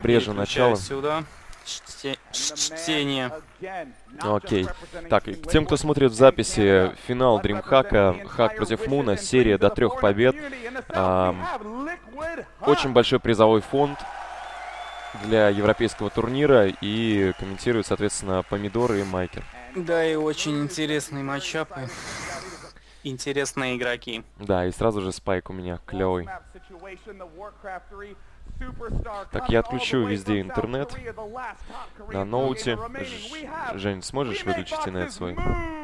прежде начала. Сюда. Чтение. Окей. Так, и к тем, кто смотрит в записи, финал DreamHack, Хак против Муна, серия до 3 побед. Очень большой призовой фонд для европейского турнира, и комментируют, соответственно, Помидоры и Майкер. Да, и очень интересные матчапы. Интересные игроки. Да, и сразу же спайк у меня клевый. Так, я отключу везде интернет. На ноуте. Жень, сможешь выключить интернет свой?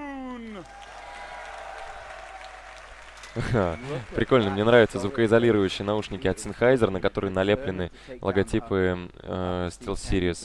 Прикольно, мне нравятся звукоизолирующие наушники от Sennheiser, на которые налеплены логотипы SteelSeries.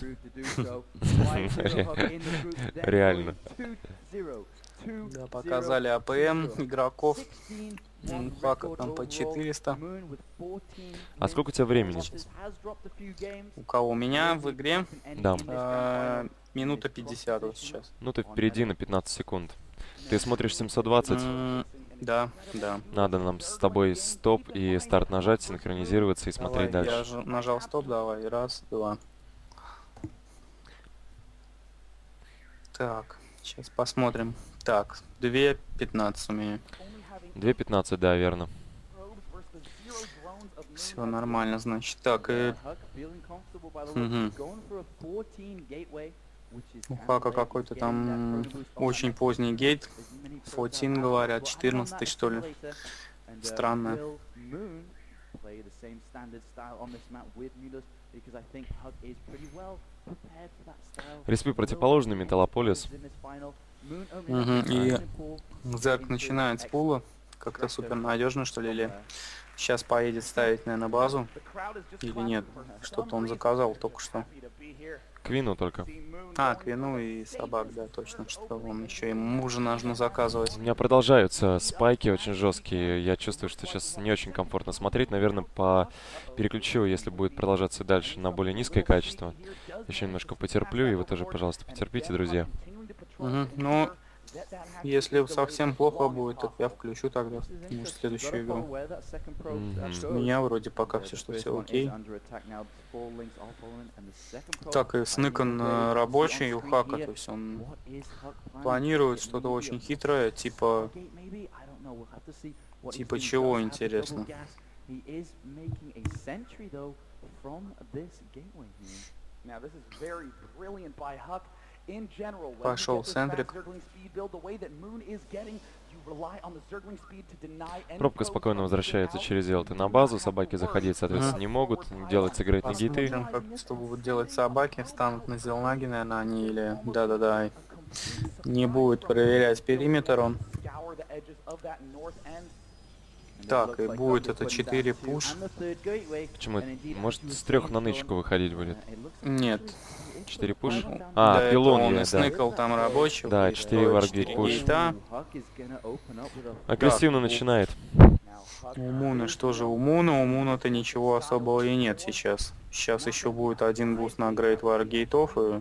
Реально. Да, показали АПМ игроков. Хака там по 400. А сколько у тебя времени? У кого? У меня в игре? Да. Минута 50 вот сейчас. Ну ты впереди на 15 секунд. Ты смотришь 720? Да, да. Надо нам с тобой стоп и старт нажать, синхронизироваться и смотреть Давай, дальше. я нажал стоп, давай. Раз, два. Так, сейчас посмотрим. Так, 2:15 у меня. 2:15, да, верно. Все нормально, значит. Так, у Хака какой-то там очень поздний гейт. 14 говорят, 14 что ли. Странно. Респи противоположный, Металлополис. И Зерк начинает с пула. Как-то супер надежно, что ли, или сейчас поедет ставить, наверное, базу. Или нет? Что-то он заказал только что. Квину только. А, Квину и собак, да, точно. Что он еще ему мужа нужно заказывать. У меня продолжаются спайки очень жесткие. Я чувствую, что сейчас не очень комфортно смотреть. Наверное, переключу, если будет продолжаться дальше, на более низкое качество. Еще немножко потерплю, и вы тоже, пожалуйста, потерпите, друзья. Ну, если совсем плохо будет, то я включу тогда, может, следующую игру. У меня вроде пока все окей. Так, и Сныкан рабочий у Хака, то есть он планирует что-то очень хитрое, типа чего, интересно? Пошел центрик. Пробка спокойно возвращается через ЛТ на базу. Собаки заходить, соответственно, не могут. Делать сыграть на гейты. Посмотрим, что будут делать собаки. Встанут на зелнаги, наверное, они или... Да-да-да. Не будет проверять периметр он. Так, и будет это 4 пуш. Почему? Может, с 3 на нычку выходить будет? Нет. 4 пуш? А, А, пилон он я, и сныкал там рабочего. Да, 4 варгейт пуш. Агрессивно начинает. У Муна, что же у Муна? У Муна-то ничего особого и нет сейчас. Сейчас еще будет один буст на Грейт Варгейтов и...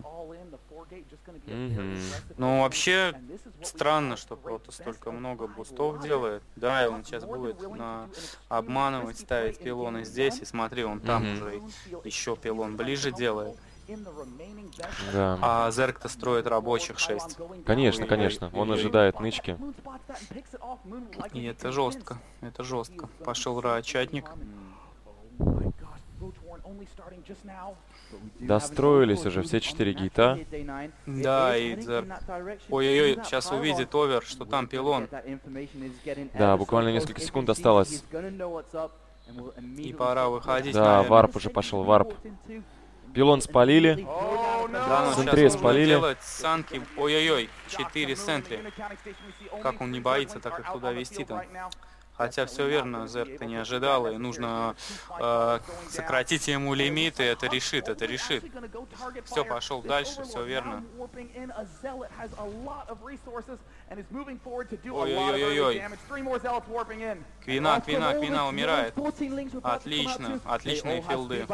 Ну, вообще, странно, что Прота столько много бустов делает. Да, и он сейчас будет обманывать, ставить пилоны здесь, и смотри, он там уже еще пилон ближе делает. Да. А Зерк-то строит рабочих 6. Конечно, конечно. Он ожидает нычки. И это жестко. Это жестко. Пошел рачатник. Достроились уже все 4 гейта. Да, и Зерк. Ой-ой-ой, сейчас увидит овер, что там пилон. Да, буквально несколько секунд осталось. И пора выходить. Да, наверное. варп уже пошел, варп. Пилон спалили. Да, но Центре сейчас спалили. нужно делать санки. Ой-ой-ой, 4 центри. Как он не боится так их туда вести там. Хотя все верно, Зерк-то не ожидал, и нужно сократить ему лимиты, это решит, это решит. Все, пошел дальше, все верно. Ой-ой-ой-ой. Квина умирает. Отлично, отличные филды.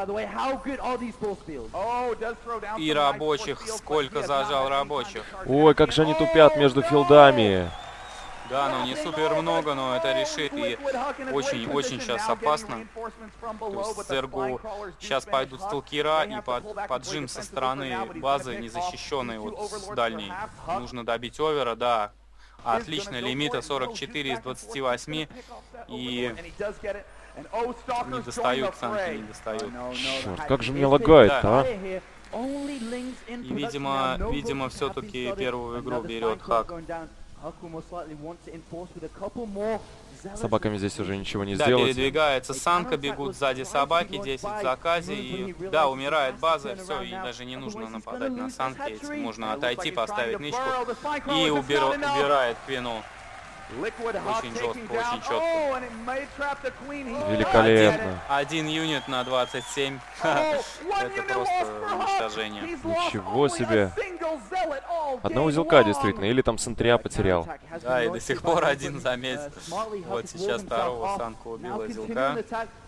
И рабочих, сколько зажал рабочих. Ой, как же они тупят между филдами. Да, но не супер много, но это решит. И очень сейчас опасно. То есть Зергу сейчас пойдут сталкера и поджим со стороны базы незащищенной, вот с дальней. Нужно добить овера, да. Отлично, лимита 44 из 28. И не достают, санки не достают. Черт, как же мне лагает-то, а? И, видимо, все-таки первую игру берет Хак. С собаками здесь уже ничего не Да, сделать. передвигается санка, бегут сзади собаки, 10 в заказе, и да, умирает база, все, и даже не нужно нападать на санки, эти можно отойти, поставить нычку, и убирает Квину. Очень жестко, очень четко. Великолепно. Один юнит на 27. Это просто уничтожение. Ничего себе. Одного узелка действительно, или там Сентря потерял. Да, и до сих пор один замес. Вот сейчас второго санку убил зелка.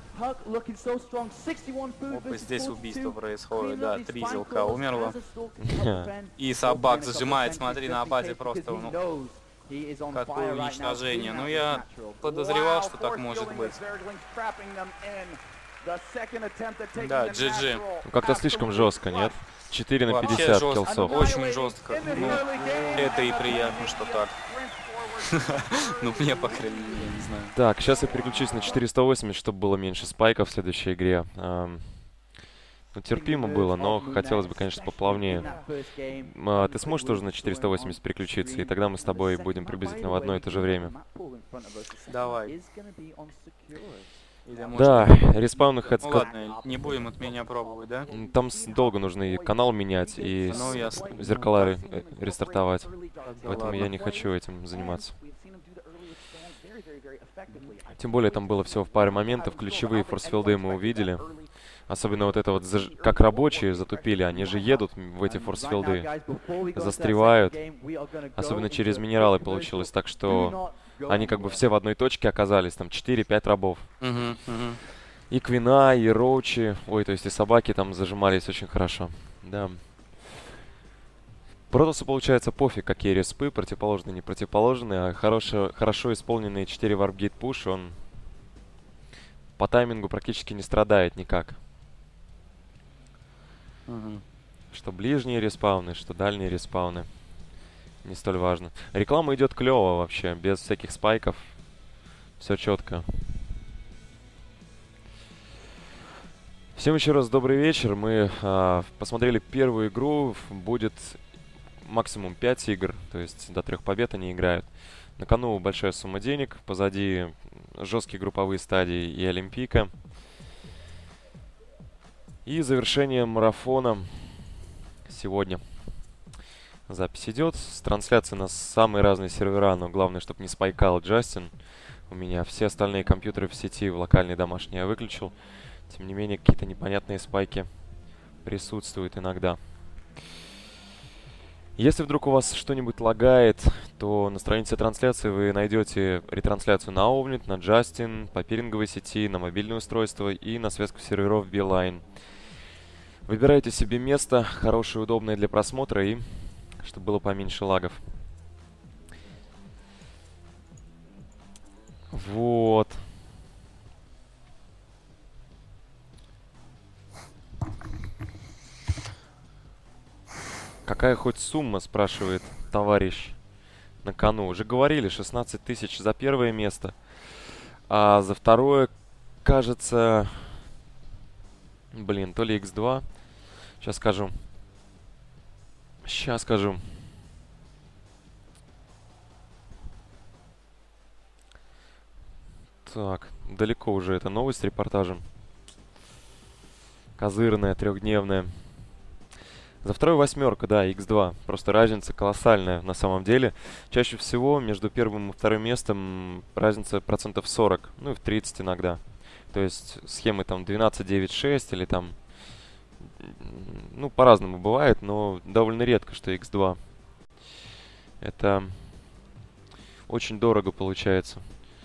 Опа, здесь убийство происходит, да, 3 зелка умерло. И собак зажимает, смотри, на базе просто, ну, какое уничтожение. Ну, я подозревал, что так может быть. Да, GG. Ну, как-то слишком жестко, нет? 4 на 50 жестко, киллсов. очень жестко. Ну, это и приятно, что так. Ну, мне, по крайней мере, я не знаю. Так, сейчас я переключусь на 480, чтобы было меньше спайков в следующей игре. Ну, терпимо было, но хотелось бы, конечно, поплавнее. Ты сможешь тоже на 480 переключиться, и тогда мы с тобой будем приблизительно в одно и то же время. Давай. Да, респаун их ну, ладно, не будем от меня пробовать, да? Там долго нужно и канал менять, и зеркала рестартовать. Поэтому я не хочу этим заниматься. Тем более там было всего в паре моментов. Ключевые форсфилды мы увидели. Особенно вот это вот, как рабочие затупили, они же едут в эти форсфилды, застревают. Особенно через минералы получилось так, что они как бы все в одной точке оказались, там 4-5 рабов. И Квина, и Роучи, ой, то есть и собаки там зажимались очень хорошо, да. Протосу получается пофиг, какие респы, противоположные, не противоположные, а хорошо исполненные 4 варпгейт пуш, он по таймингу практически не страдает никак. Что ближние респауны, что дальние респауны. Не столь важно. Реклама идет клево вообще, без всяких спайков. Все четко. Всем еще раз добрый вечер. Мы посмотрели первую игру. Будет максимум 5 игр, то есть до 3 побед они играют. На кону большая сумма денег. Позади жесткие групповые стадии и Олимпийка. И завершение марафона сегодня. Запись идет. С трансляцией на самые разные сервера, но главное, чтобы не спайкал Джастин. У меня все остальные компьютеры в сети, в локальной домашней я выключил. Тем не менее, какие-то непонятные спайки присутствуют иногда. Если вдруг у вас что-нибудь лагает, то на странице трансляции вы найдете ретрансляцию на Ovnet, на Justin, по пиринговой сети, на мобильное устройство и на связку серверов Beeline. Выбирайте себе место, хорошее, удобное для просмотра и чтобы было поменьше лагов. Вот. Какая хоть сумма, спрашивает товарищ на кону. Уже говорили, 16 тысяч за первое место. А за второе, кажется... Блин, то ли X2. Сейчас скажу. Сейчас скажу. Так, далеко уже эта новость с репортажем. Козырная, трехдневная. За вторую восьмерка, да, X2. Просто разница колоссальная на самом деле. Чаще всего между первым и вторым местом разница процентов 40, ну и в 30 иногда. То есть схемы там 12, 9, 6 или там... Ну, по-разному бывает, но довольно редко, что X2. Это очень дорого получается.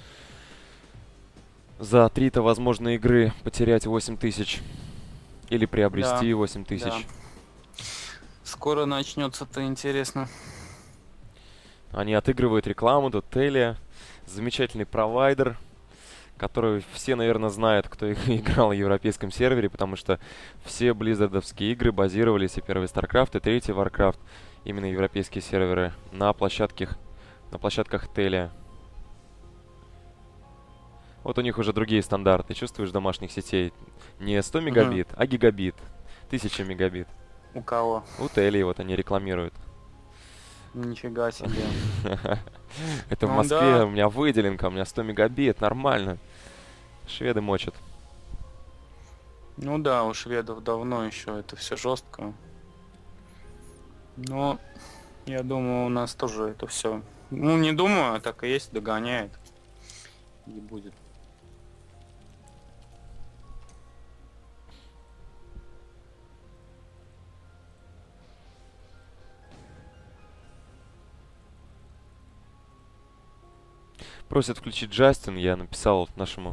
За 3-то возможной игры потерять 8 тысяч. Или приобрести 8 тысяч. Да. Скоро начнется-то, интересно. Они отыгрывают рекламу, тут Telia, замечательный провайдер, который все, наверное, знают, кто играл на европейском сервере, потому что все близзардовские игры базировались, и первый StarCraft, и третий Warcraft, именно европейские серверы, на площадках Telia. Вот у них уже другие стандарты, чувствуешь, домашних сетей. Не 100 мегабит, а гигабит, 1000 мегабит. У кого? У Telia вот они рекламируют. Нифига себе. Это в Ну Москве, да. у меня выделенка, у меня 100 мегабит, нормально. Шведы мочат. Ну да, у шведов давно еще это все жестко. Но я думаю, у нас тоже это все. Ну, не думаю, а так и есть, догоняет. И будет. Просят включить Джастин, я написал нашему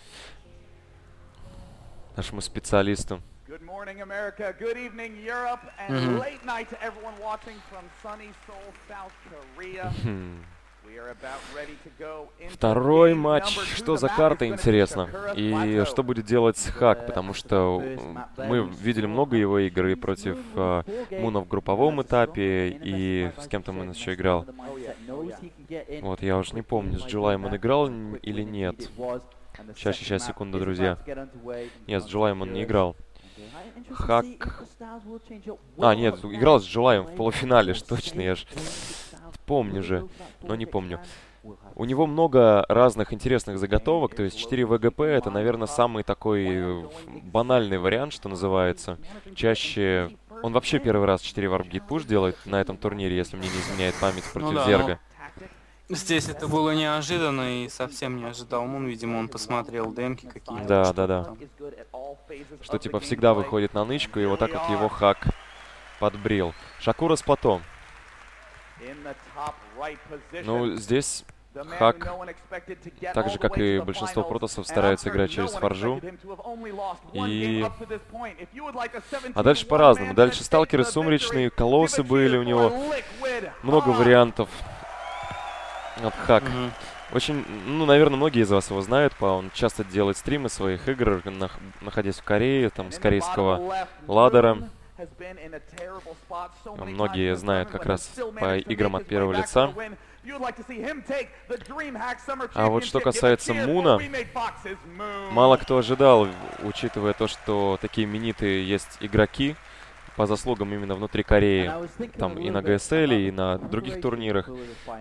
специалисту. Good morning, America. Good evening, Europe, and Mhm. late night to everyone watching from sunny Seoul, South Korea. We are about ready to go into Второй game матч. number two. Что The за map карта, is gonna be интересно? Sakura И Plateau. что будет делать Хак? Потому что мы видели много его игр и против Муна в групповом этапе, и с кем-то Мун еще играл. Вот, я уже не помню, с Джулаем он играл или нет. Сейчас, секунду, друзья. Нет, с Джулаем он не играл. Хак... А, нет, играл с Джулаем в полуфинале, точно, я же помню же, но не помню. У него много разных интересных заготовок, то есть 4 ВГП это, наверное, самый такой банальный вариант, что называется. Чаще... Он вообще первый раз 4 варп-гит пуш делает на этом турнире, если мне не изменяет память, против да, Зерга. Здесь это было неожиданно и совсем не ожидал Мун. Видимо, он посмотрел демки какие-то. Да, что-то да, да. там. Что типа всегда выходит на нычку, и вот так вот его Хак подбрил. Шакура с потом. Ну, здесь Хак, так же, как и большинство протоссов, старается играть через форжу. А дальше по-разному. Дальше сталкеры сумречные, колоссы были у него. Много вариантов от Хак. Очень, ну, наверное, многие из вас его знают. Он часто делает стримы своих игр, находясь в Корее, там, с корейского ладера. Многие знают как раз по играм от первого лица. А вот что касается Муна, мало кто ожидал, учитывая то, что такие именитые есть игроки по заслугам именно внутри Кореи, там и на ГСЛ, и на других турнирах.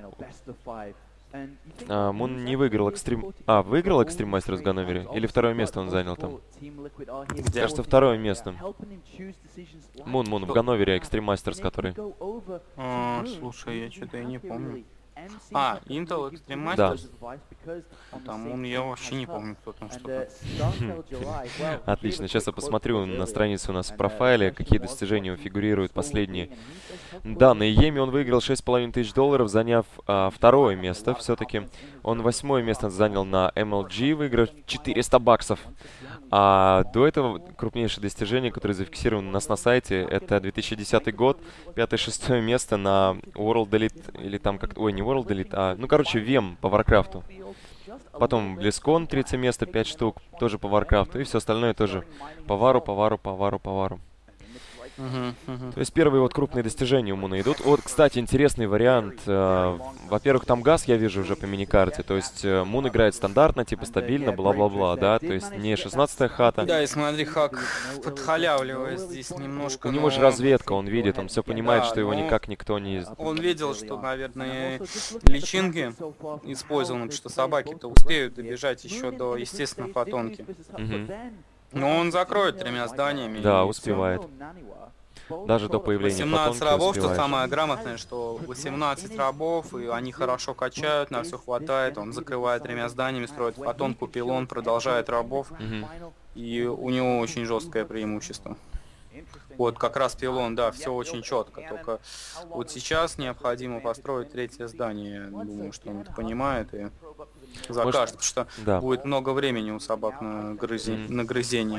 Мун не выиграл экстрим... выиграл экстрим Мастерс в Ганновере? Или второе место он занял там? Кажется, второе место. Мун в Ганновере, экстрим Мастерс, который. Слушай, я что-то и не помню. Intel Extreme Да. Masters? Там он, я вообще не помню, кто там что-то. Отлично, сейчас я посмотрю на странице у нас в профайле, какие достижения фигурируют последние. Да, на Иеме он выиграл $6500, заняв второе место все-таки. Он 8-е место занял на MLG, выиграв $400. А до этого крупнейшее достижение, которое зафиксировано у нас на сайте, это 2010 год, 5-6 место на World Elite, или там как-то, ой, не World Elite, ну, короче, VEM по Варкрафту. Потом BlizzCon, 3 место, 5 штук, тоже по Варкрафту, и все остальное тоже по Вару. То есть первые вот крупные достижения у Муна идут. Вот, кстати, интересный вариант. Во-первых, там газ я вижу уже по миникарте. То есть Мун играет стандартно, типа стабильно, бла-бла-бла, да. То есть не 16-я хата. Да, и смотри, Хак подхалявливает здесь немножко. У него же разведка, он видит, он все понимает, что его никак никто не... Он видел, что, наверное, личинки использованы, потому что собаки-то успеют добежать еще до, естественно, фотонки. Но он закроет 3 зданиями. Да, успевает. Даже до появления 18 фотонки рабов, что успевает. самое грамотное, что 18 рабов, и они хорошо качают, на все хватает, он закрывает 3 зданиями, строит фотонку, пилон, продолжает рабов, и у него очень жесткое преимущество. Вот как раз пилон, да, все очень четко, только вот сейчас необходимо построить 3-е здание, думаю, что он это понимает и закажет, потому что Да. будет много времени у собак на грызение.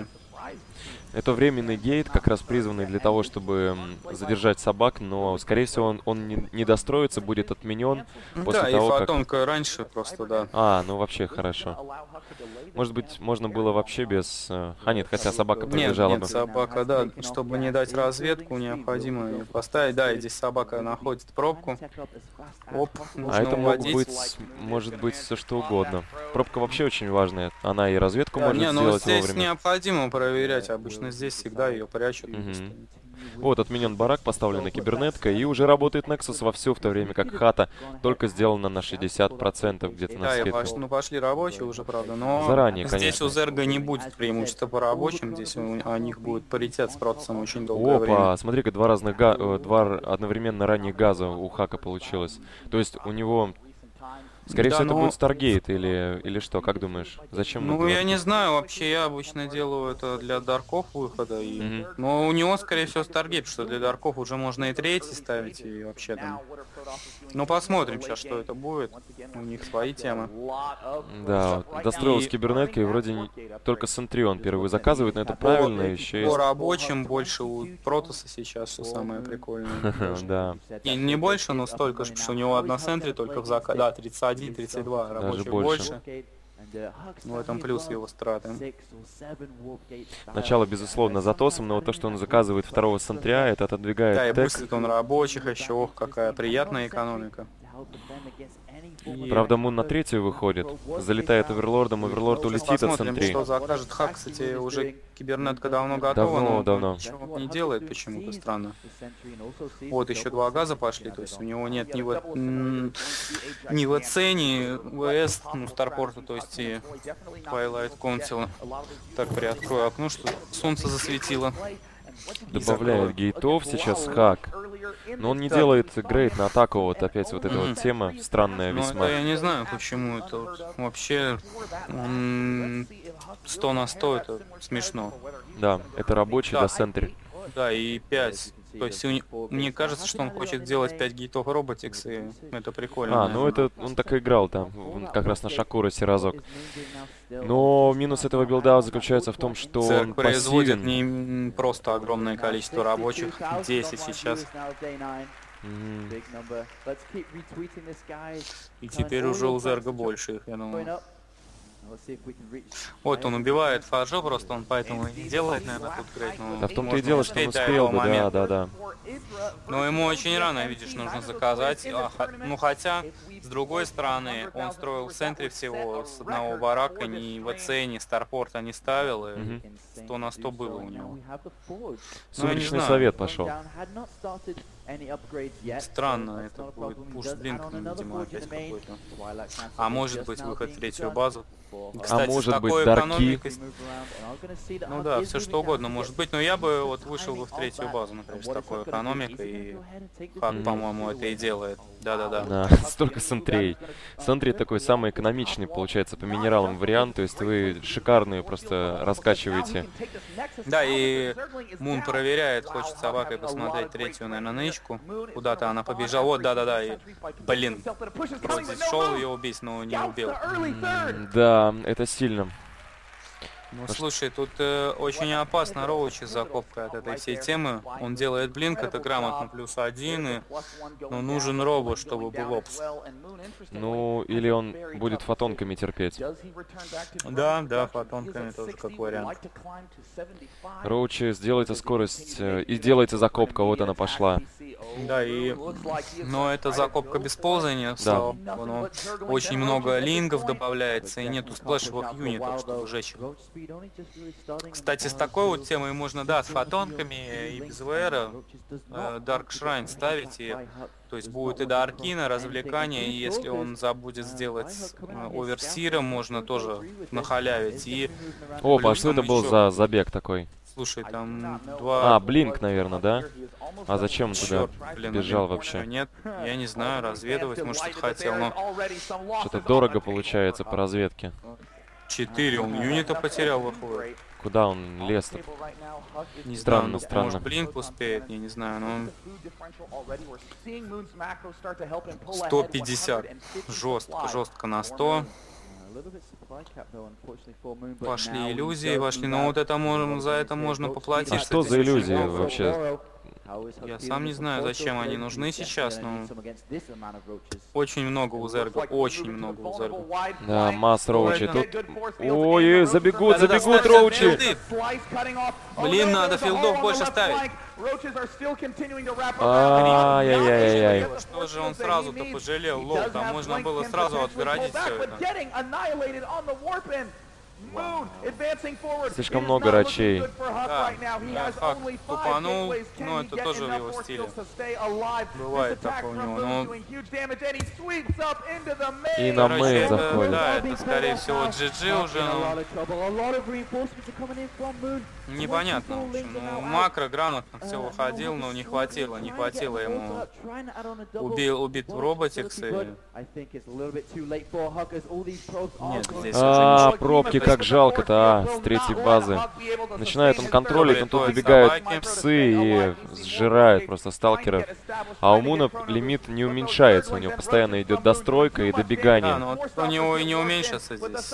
Это временный гейт, как раз призванный для того, чтобы задержать собак, но, скорее всего, он не достроится, будет отменен после Да, и того, как... фотонка раньше просто, да. А, ну вообще хорошо. Может быть, можно было вообще без... А нет, хотя собака Нет, пробежала нет, бы. собака, да, чтобы не дать разведку, необходимо её поставить. Да, и здесь собака находит пробку. Оп, А нужно это уводить. может быть все что угодно. Пробка вообще очень важная. Она и разведку Да, может не, ну сделать здесь вовремя. необходимо проверять. Обычно здесь всегда ее прячут. Мгм. Вот, отменен барак, поставлена кибернетка, и уже работает Nexus вовсю, в то время как хата только сделана на 60% где-то на Да, и скидку. ну, пошли рабочие уже, правда, но Заранее, здесь конечно. у Зерга не будет преимущества по рабочим, здесь у них будет паритет с процессом очень долгое время. Опа, смотри-ка, два одновременно ранних газа у Хака получилось. То есть у него, скорее Да, всего, это но- будет Старгейт или что, как думаешь? Зачем Ну, это? я не знаю, вообще я обычно делаю это для дарков выхода, и... Мгм. но у него, скорее всего, Старгейт, что для дарков уже можно и третий ставить, и вообще там... Ну, посмотрим сейчас, что это будет, у них свои темы. Да, достроил с И- кибернеткой, вроде только Сентрион первый заказывает, но это правильно, еще По есть... рабочим больше у Протоса сейчас, что самое прикольное. Да, И не больше, но столько же, потому что у него одна центри только в заказе. Да, 31, 32, рабочих больше. больше. Ну, в этом плюс его страты. начало, безусловно, за Тосом, но вот то, что он заказывает второго Сентря, это Да, и отодвигает тег. быстро он рабочих еще, ох, какая приятная экономика. И- Правда, Мун на третью выходит, залетает Оверлордом, Оверлорд Сейчас улетит от посмотрим, Сентри. что закажет Хак. Кстати, уже кибернетка давно готова, но Давно. ничего не делает почему-то, странно. Вот еще два газа пошли, то есть у него нет ни ВЦ, ни ВС, ну, Старпорта, то есть и Twilight Council. Так, приоткрою окно, что солнце засветило. Добавляет гейтов сейчас Хак. Но он не делает грейд на атаку, вот опять вот эта вот тема странная Ну, весьма. это я не знаю, почему это вот вообще 100 на 100, это смешно. Да, это рабочий Да. до Сентри. Да, и 5. То есть мне кажется, что он хочет сделать 5 гейтов роботикс, и это прикольно. А, ну это он так и играл там, он как раз на Шакуросе разок. Но минус этого билда заключается в том, что Церк он производит пассивен. не просто огромное количество рабочих, 10 сейчас, Мгм. и теперь уже у Зерга больше их, я думаю. Вот он убивает Фаджо, просто он поэтому и не делает, наверное, тут грейд. Да в том-то и можно дело, что он успеть до успел этого бы, момента. да. Но ему очень рано, видишь, нужно заказать. Ну хотя, с другой стороны, он строил в центре всего с одного барака, ни ВЦ, ни Старпорта не ставил, и Мгм. 100 на 100 было у него. Сумеречный знаю. совет пошел. Странно, это будет пуш Блинком, видимо, опять какой-то. А может быть выход в третью базу. Кстати, с может быть, такой дарки. экономикой... Ну да, все что угодно может быть, но я бы вот вышел бы в третью базу, например, с такой экономикой, и Хак, по-моему, это и делает. Да-да-да. Да, столько Сентрей. Сентри такой самый экономичный, получается, по минералам вариант, то есть вы шикарную просто раскачиваете. Да, и Мун проверяет, хочет собакой посмотреть третью, наверное, нычку. Куда-то она побежала. Вот, да-да-да, и, блин, вроде шел ее убить, но не убил. Да, это сильно. Ну, слушай, тут очень опасно Роучи с закопкой от этой всей темы. Он делает блинк, это грамотно +1, но нужен робот, чтобы был опс. Ну, или он будет фотонками терпеть. Да, фотонками тоже как вариант. Роучи, сделайте скорость и делайте закопка, вот она пошла. Да, и... Но это закопка без ползания, слава богу, но очень много лингов добавляется, и нету сплэшевых юнитов, чтобы сжечь. Кстати, с такой вот темой можно, да, с фотонками и без ВР Dark Shrine ставить, и, то есть будет и до Аркина развлекание, и если он забудет сделать оверсира, можно тоже нахалявить. И Опа, а что плюсом это был еще- за забег такой? Слушай, там два... А, Блинк, наверное, да? А зачем он туда Чёрт, блин, бежал блин, вообще? нет, я не знаю, разведывать, может, что-то хотел, но... Что-то дорого получается по разведке. 4 он юнита потерял, выходит. Куда он лез-то? Не Странно, знаю, ну, странно. может, Блинк успеет, я не знаю, но... 150. Жестко на 100. Пошли иллюзии, пошли, но вот это можно, за это можно А поплатиться. что за 10 иллюзии очков. вообще? Я сам не знаю, зачем они нужны сейчас, но очень много у Зерга, очень много у Зерга. Да, масс Роучи. Поэтому- Тут... Ой, забегут, Да-да-да, забегут ставь Роучи. филды. Блин, надо филдов больше ставить. Ай-яй-яй-яй. Что же он сразу-то пожалел? Лол, там можно было сразу отгородить все это. Слишком много рачей. Да, Хак тупанул, но это тоже в его стиле. Бывает такое у него, но... И на Короче, мейн это, заходит. да, это скорее всего GG уже, но непонятно, в общем. Ну, макро грамотно все выходил, но не хватило ему убит в роботикс и... Нет, здесь уже ничего. Пробки, как жалко-то, с третьей базы. Начинает он контролить, но тут добегают псы и сжирают просто сталкеров. А у Муна лимит не уменьшается, у него постоянно идет достройка и Да, добегание. но вот у него и не уменьшится здесь.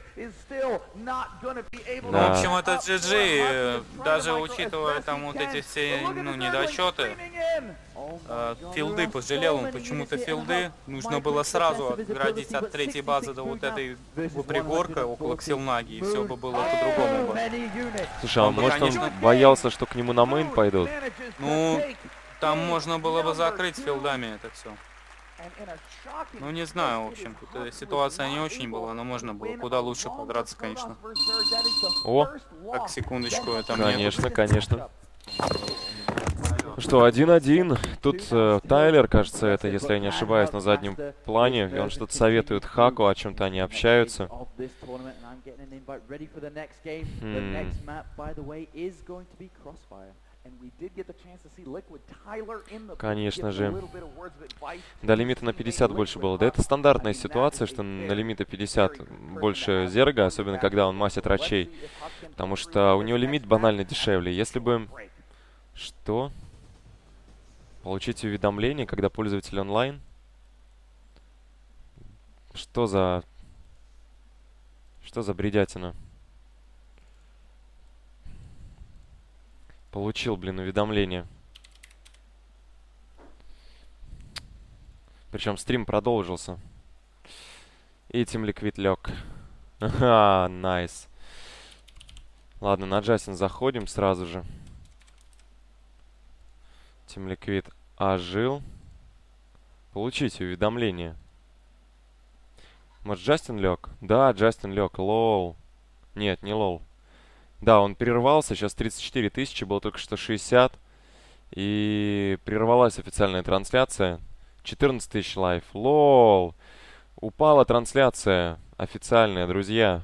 В Да. общем, это GG, даже учитывая там вот эти все, ну, недочеты, филды пожалел он почему-то филды. Нужно было сразу отградить от третьей базы до вот этой пригорка около Ксилнаги, и все бы было по-другому бы. Слушай, а Он бы, может он конечно- боялся, что к нему на мейн пойдут? Ну, там можно было бы закрыть филдами это все. Ну, не знаю, в общем, тут ситуация не очень была, но можно было куда лучше подраться, конечно. О, Так, секундочку, это мне. конечно, конечно. Ну что, 1-1. Тут Тайлер, кажется, это, если я не ошибаюсь, на заднем плане. И он что-то советует Хаку, о чем-то они общаются. Конечно же. До лимита на 50 больше было. Да это стандартная ситуация, что на лимита 50 больше Зерга, особенно когда он масит рачей. Потому что у него лимит банально дешевле. Если бы... Что? Получить уведомление, когда пользователь онлайн? Что за... Что за бредятина? Получил, блин, уведомление. Причем стрим продолжился. И Team Liquid лег. Ага, найс. Ладно, на Джастин заходим сразу же. Team Liquid ожил. Получите уведомление. Может, Джастин лег? Да, Джастин лег. Лол. Нет, не лол. Да, он прервался. Сейчас 34 тысячи, было только что 60. И прервалась официальная трансляция. 14 тысяч лайв. Лол. Упала трансляция официальная, друзья.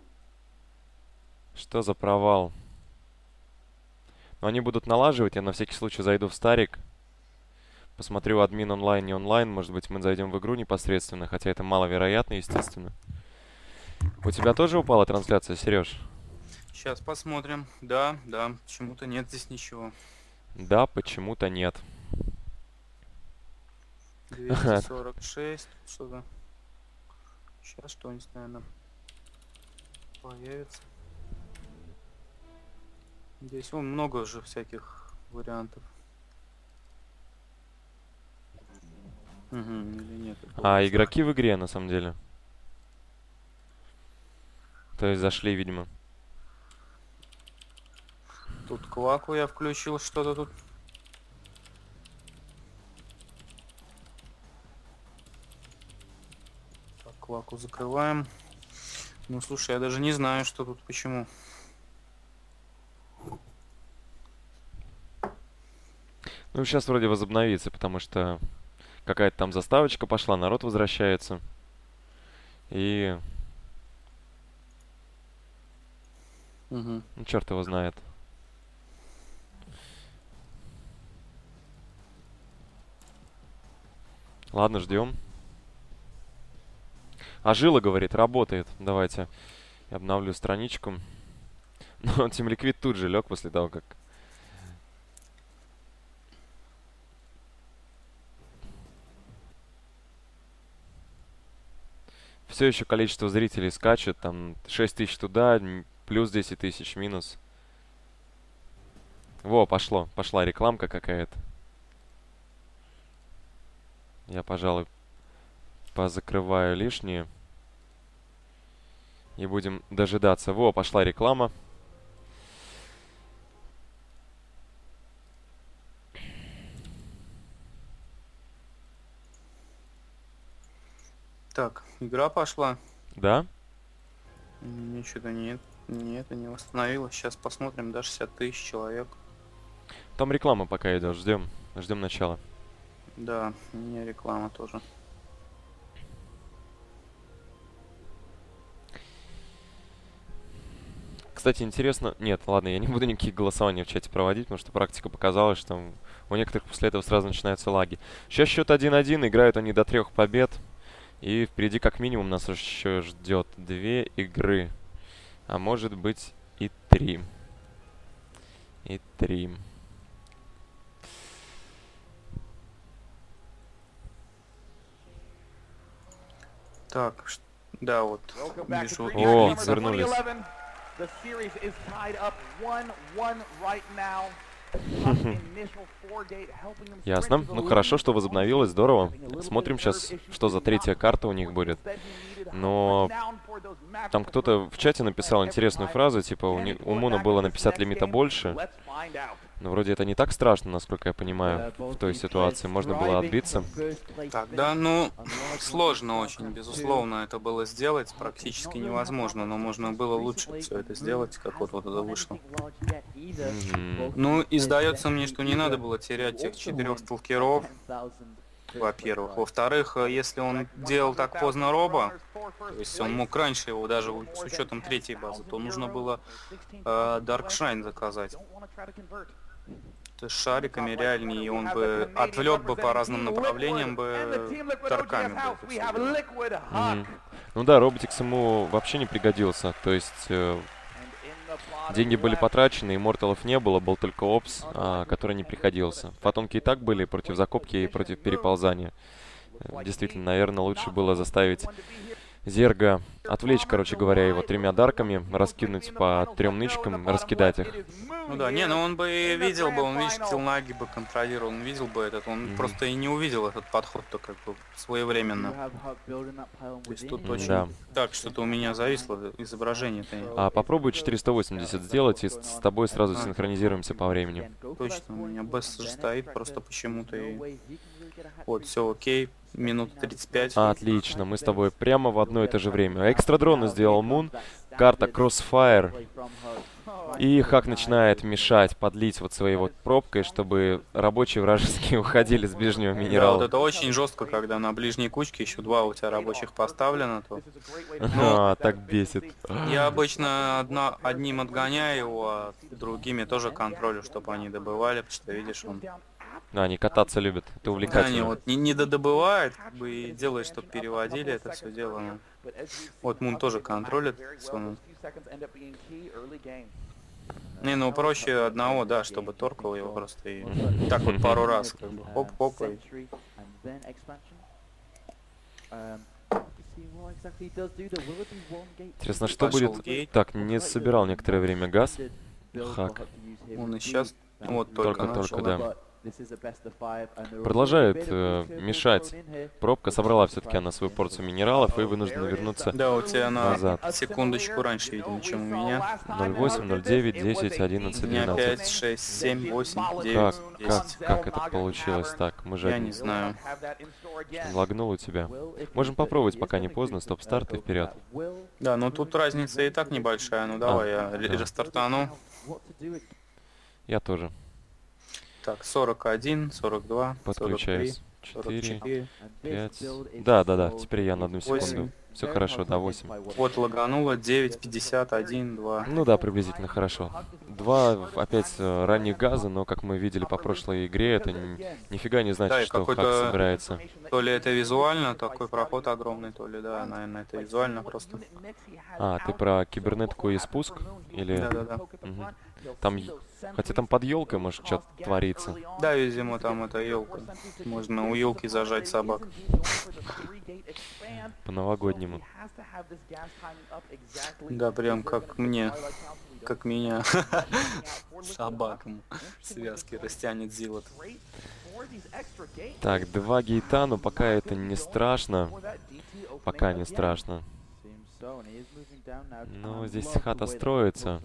Что за провал? Но они будут налаживать. Я на всякий случай зайду в Старик. Посмотрю, админ онлайн, не онлайн. Может быть, мы зайдем в игру непосредственно. Хотя это маловероятно, естественно. У тебя тоже упала трансляция, Сереж? Сейчас посмотрим. Да, да, почему-то нет здесь ничего. Да, почему-то нет. 246, что-то. Сейчас что-нибудь, наверное, появится. Здесь много уже всяких вариантов. Угу, или нет. А, игроки в игре, на самом деле. То есть зашли, видимо. Тут Кваку я включил, что-то тут. Так, Кваку закрываем. Ну, слушай, я даже не знаю, что тут, почему. Ну, сейчас вроде возобновится, потому что какая-то там заставочка пошла, народ возвращается. И... Угу. Ну, черт его знает. Ладно, ждем. А Жила, говорит, работает. Давайте я обновлю страничку. Но Team Liquid тут же лег после того, как... все еще количество зрителей скачет. Там 6 тысяч туда, плюс 10 тысяч, минус. Во, пошло. Пошла рекламка какая-то. Я, пожалуй, позакрываю лишние. И будем дожидаться. Во, пошла реклама. Так, игра пошла. Да? Ничего-то нет. Нет, не восстановилось. Сейчас посмотрим, до 60 тысяч человек. Там реклама пока идет. Ждем. Ждем начала. Да, у меня реклама тоже. Кстати, интересно... Нет, ладно, я не буду никаких голосований в чате проводить, потому что практика показала, что у некоторых после этого сразу начинаются лаги. Сейчас счет 1-1, играют они до 3 побед. И впереди как минимум нас еще ждет 2 игры. А может быть и 3. И 3. Так, да, вот. Вижу, О, вернулись. The series is tied up 1-1 right now. Ясно. Ну хорошо, что возобновилось, здорово. Смотрим сейчас, что за третья карта у них будет. Но там кто-то в чате написал интересную фразу, типа у Муна было на 50 лимита больше. Но вроде это не так страшно, насколько я понимаю, в той ситуации. Можно было отбиться. Так, да, ну, сложно очень, безусловно, это было сделать. Практически невозможно, но можно было лучше все это сделать, как вот это вышло. Ну, и сдается мне, что не надо было терять тех 4 сталкеров, во-первых. Во-вторых, если он делал так поздно роба, то есть он мог раньше его, даже с учетом третьей базы, то нужно было Dark Shrine заказать. То есть шариками реальнее, и он бы отвлек бы по разным направлениям бы торками. Ну да, Роботикс ему вообще не пригодился. То есть деньги были потрачены, имморталов не было, был только Опс, который не приходился. Фотонки и так были против закопки и против переползания. Действительно, наверное, лучше было заставить Зерга отвлечь, короче говоря, его 3 дарками, раскинуть по 3 нычкам, раскидать их. Ну да, не, ну он бы видел бы, он, видишь, Тилнаги бы контролировал, он видел бы этот, он просто и не увидел этот подход-то как бы своевременно. То есть тут очень... Да. Так, что-то у меня зависло изображение-то. Попробуй 480 сделать, и с тобой сразу синхронизируемся по времени. Точно, у меня Бест же стоит просто почему-то и... Вот, все окей. Минут 35. Отлично, мы с тобой прямо в одно и то же время. Экстрадроны сделал Мун, карта Crossfire. И Хак начинает мешать, подлить вот своей вот пробкой, чтобы рабочие вражеские уходили с ближнего минерала. Да, вот это очень жестко, когда на ближней кучке еще 2 у тебя рабочих поставлено, то... Так бесит. Я обычно одним отгоняю его, а другими тоже контролю, чтобы они добывали, потому что, видишь, он... Они кататься любят, это увлекательно. Они вот не додобывают, как бы, и делают, чтобы переводили это все дело. Ну. Вот Мун тоже контролит. Не, ну проще одного, да, чтобы торкал его просто и так вот пару раз, как бы, хоп-хоп. И... Интересно, что будет... Так, не собирал некоторое время газ. Хак. Он и сейчас, вот только да. Продолжает мешать. Пробка собрала все-таки она свою порцию минералов и вынуждена вернуться да, у тебя назад. На секундочку раньше, видимо, чем у меня. 0,8, 0,9, 10, 11, 12. У меня 5, 6, 7, 8, 9, 10. Как это получилось так? Мы же... Я не знаю. Лагнул у тебя. Можем попробовать, пока не поздно. Стоп-старт и вперед. Да, но тут разница и так небольшая. Ну давай я рестартану. Я тоже. Так, 41, 42, подключаюсь. 43, 4, 5. Да. Теперь я на 1 секунду. 8. Все хорошо, да, 8. Вот лагануло 9, 51, 2. Ну да, приблизительно хорошо. 2 опять ранних газа, но как мы видели по прошлой игре, это нифига не значит, да, что Хак собирается. То ли это визуально, такой проход огромный, то ли, да, наверное, это визуально просто. Ты про кибернетку и спуск? Или... Да. Угу. Там, хотя там под елкой, может, что-то творится. Да, видимо, там это елка. Можно у елки зажать собак. По-новогоднему. Да, прям как мне. Как меня. Собакам связки растянет Зилот. Так, 2 гейта, но пока это не страшно. Пока не страшно. Но здесь хата строится.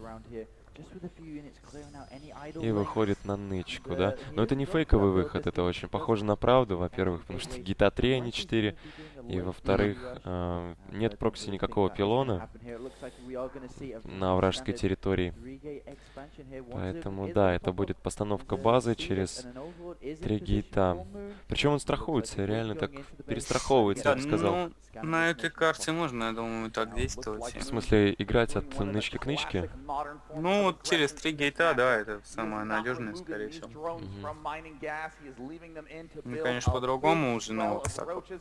И выходит на нычку, да? Но это не фейковый выход, это очень похоже на правду, во-первых, потому что гита 3, а не 4. И во-вторых, нет прокси никакого пилона на вражеской территории. Поэтому, да, это будет постановка базы через 3 гейта. Причем он страхуется, реально так перестраховывается, я бы сказал. Ну, на этой карте можно, я думаю, так действовать. В смысле, играть от нычки к нычке? Ну, вот через 3 гейта, да, это самое надежное, скорее всего. Ну, конечно, по-другому уже, но вот так вот.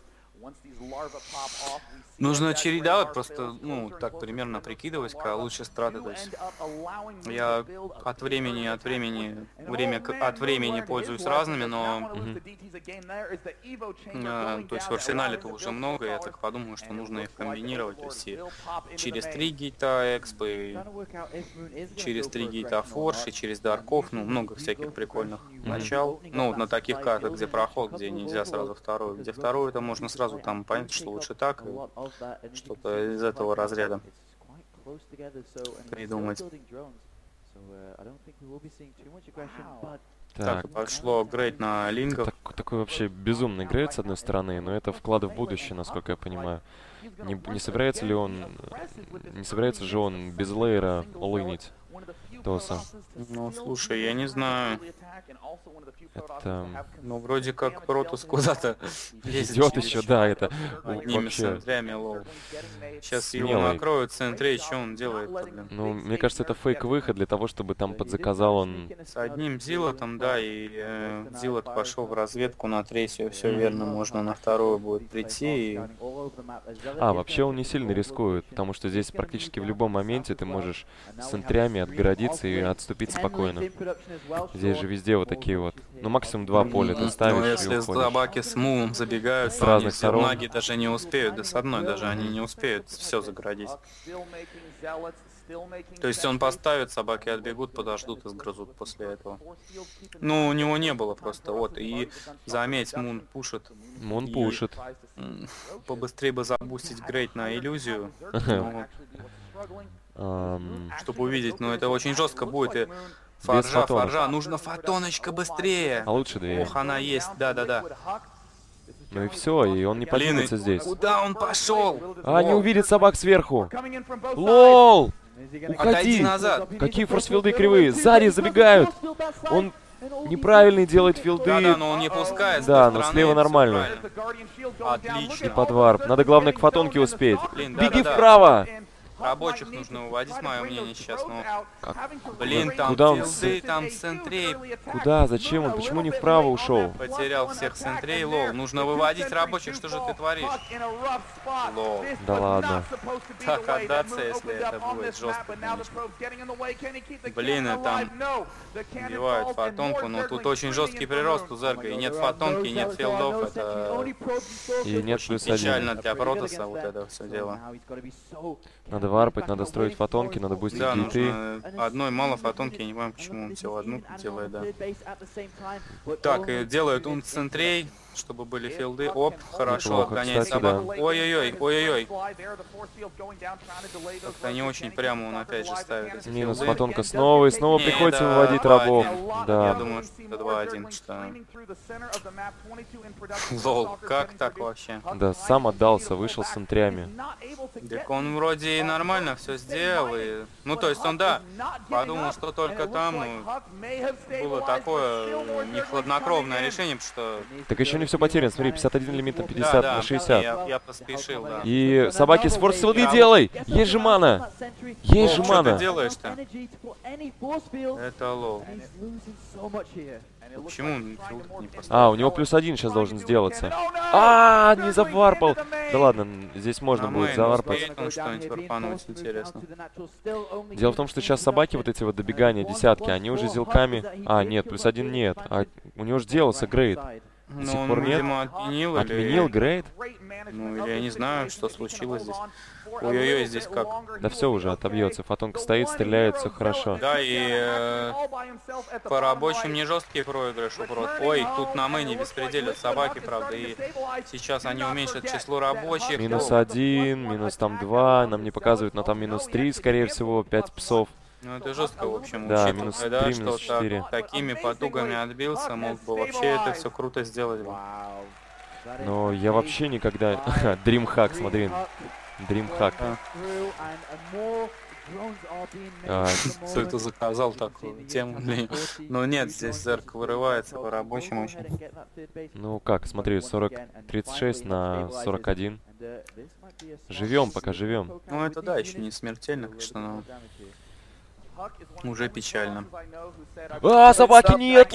Нужно чередовать, просто, ну, так примерно прикидывать, какая лучше страта. То есть я от времени пользуюсь разными, но то есть в арсенале-то уже много, я так подумаю, что нужно их комбинировать. То есть и через 3 гейта экспо, и через 3 гейта форш, и через дарков, ну, много всяких прикольных начал. Ну, вот на таких картах, где проход, где нельзя сразу второй, где второй, это можно сразу там понять, что лучше так, что-то из этого разряда придумать. Так, пошло грейд на лингов. Такой вообще безумный грейд, с одной стороны, но это вклады в будущее, насколько я понимаю. Не собирается ли он... Не собирается же он без лейера улынить Тоса? Ну, слушай, я не знаю. Это... Ну, вроде как Протус куда-то идет еще, да, это одними вообще... центрями, лол. Сейчас его Смелый. накроют в центре, и что он делает, блин? Ну, мне кажется, это фейк-выход для того, чтобы там подзаказал он... С одним Зилотом, да, и Зилот пошел в разведку на третью, все верно, можно на вторую будет прийти. И... Вообще он не сильно рискует, потому что здесь практически в любом моменте ты можешь с центрями отгородиться и отступить спокойно. Здесь же везде вот такие вот. Ну, максимум 2 поля ты ставишь Но и если уходишь. собаки с мувом забегают, С то разных они все сторон. маги даже не успеют, да с одной даже они не успеют все заградить. То есть он поставит, собаки отбегут, подождут и сгрызут после этого. Ну, у него не было просто, вот, и заметь, Мун пушит. Мун И, пушит. Побыстрее бы забустить грейд на иллюзию, чтобы увидеть, но это очень жестко будет, и форжа, нужно фотоночка быстрее. А лучше 2. Ох, она есть, да-да-да. Ну и все, и он не поднимется здесь. Куда он пошел? Не увидит собак сверху. Лол! Отойди Уходи! назад. Какие форсфилды кривые! Сзади забегают! Он неправильный делает филды. Да-да, но он не пускает. с Да, той но стороны, слева всё нормально. правильно. Отлично. Под варп. Надо, главное, к фотонке успеть. Блин, Беги да-да-да. вправо! Рабочих нужно уводить, мое мнение сейчас, но... Блин, Куда там он филды, там центрей. Куда? Зачем он? Почему не вправо ушел? Потерял всех центрей, лол. Нужно выводить рабочих, что же ты творишь? Лол. Да ладно. Так отдаться, если это будет жестко, конечно. Блин, и там убивают фотонку, но тут очень жесткий прирост у Зерга, и нет фотонки, и нет филдов, это И нет очень плюс 1. печально для Протоса вот это все дело. Надо варпать, надо строить фотонки, надо бустить Да, гейты. нужно одной мало фотонки, я не понимаю, почему он всего одну делает, да. Так, и делают он центрей, чтобы были филды. Оп, хорошо, Неплохо, отгоняет кстати, собак. да. Ой-ой-ой, ой-ой-ой. Как-то не очень прямо он опять же ставит эти Минус филды. фотонка снова, и снова Не, приходится да, выводить 2-1. рабов. Я Да. думаю, что это 2-1, что... Лол, как так вообще? Да, сам отдался, вышел с центрями. Так он вроде и нормально все сделал, и... Ну, то есть он, да, подумал, что только там, ну, было такое нехладнокровное решение, потому что... Так еще не все потеряно, смотри, 51 лимит на 50 Да, на 60. я поспешил, да. И собаки с форсфилды делай! Есть же мана! Есть же Что ты мана! делаешь-то? Это лол. Почему он филд не поставил? У него плюс 1 сейчас должен сделаться. Не заварпал! Да ладно, здесь можно На будет мейн заварпать. успеет он что-нибудь варпануть? обмануть, интересно. Дело в том, что сейчас собаки, вот эти вот добегания, десятки, они уже зелками... А, нет, +1 нет. А у него же делался грейд. До сих Ну, пор он, нет? видимо, отменил Отменил или... грейд? Ну, или я не знаю, что случилось здесь. Ой-ой-ой, здесь как. Да все уже отобьется. Фотонка стоит, стреляет, все хорошо. Да, и по рабочим не жесткий проигрыш у Прот. Ой, тут на мэне беспределят собаки, правда, и сейчас они уменьшат число рабочих. -1, минус там 2, нам не показывают, но там -3, скорее всего, 5 псов. Ну это жестко, в общем, Да, учитывая, минус да, 3, что минус 4. такими потугами отбился, мог бы вообще это все круто сделать бы. Но я вообще никогда... Дримхак, смотри. Дримхак. Кто это заказал такую тему? Но нет, здесь Зерк вырывается по рабочему очень. Ну как, смотри, 36 на 41. Живем, пока живем. Ну это да, еще не смертельно, конечно, но уже печально. А, собаки нет!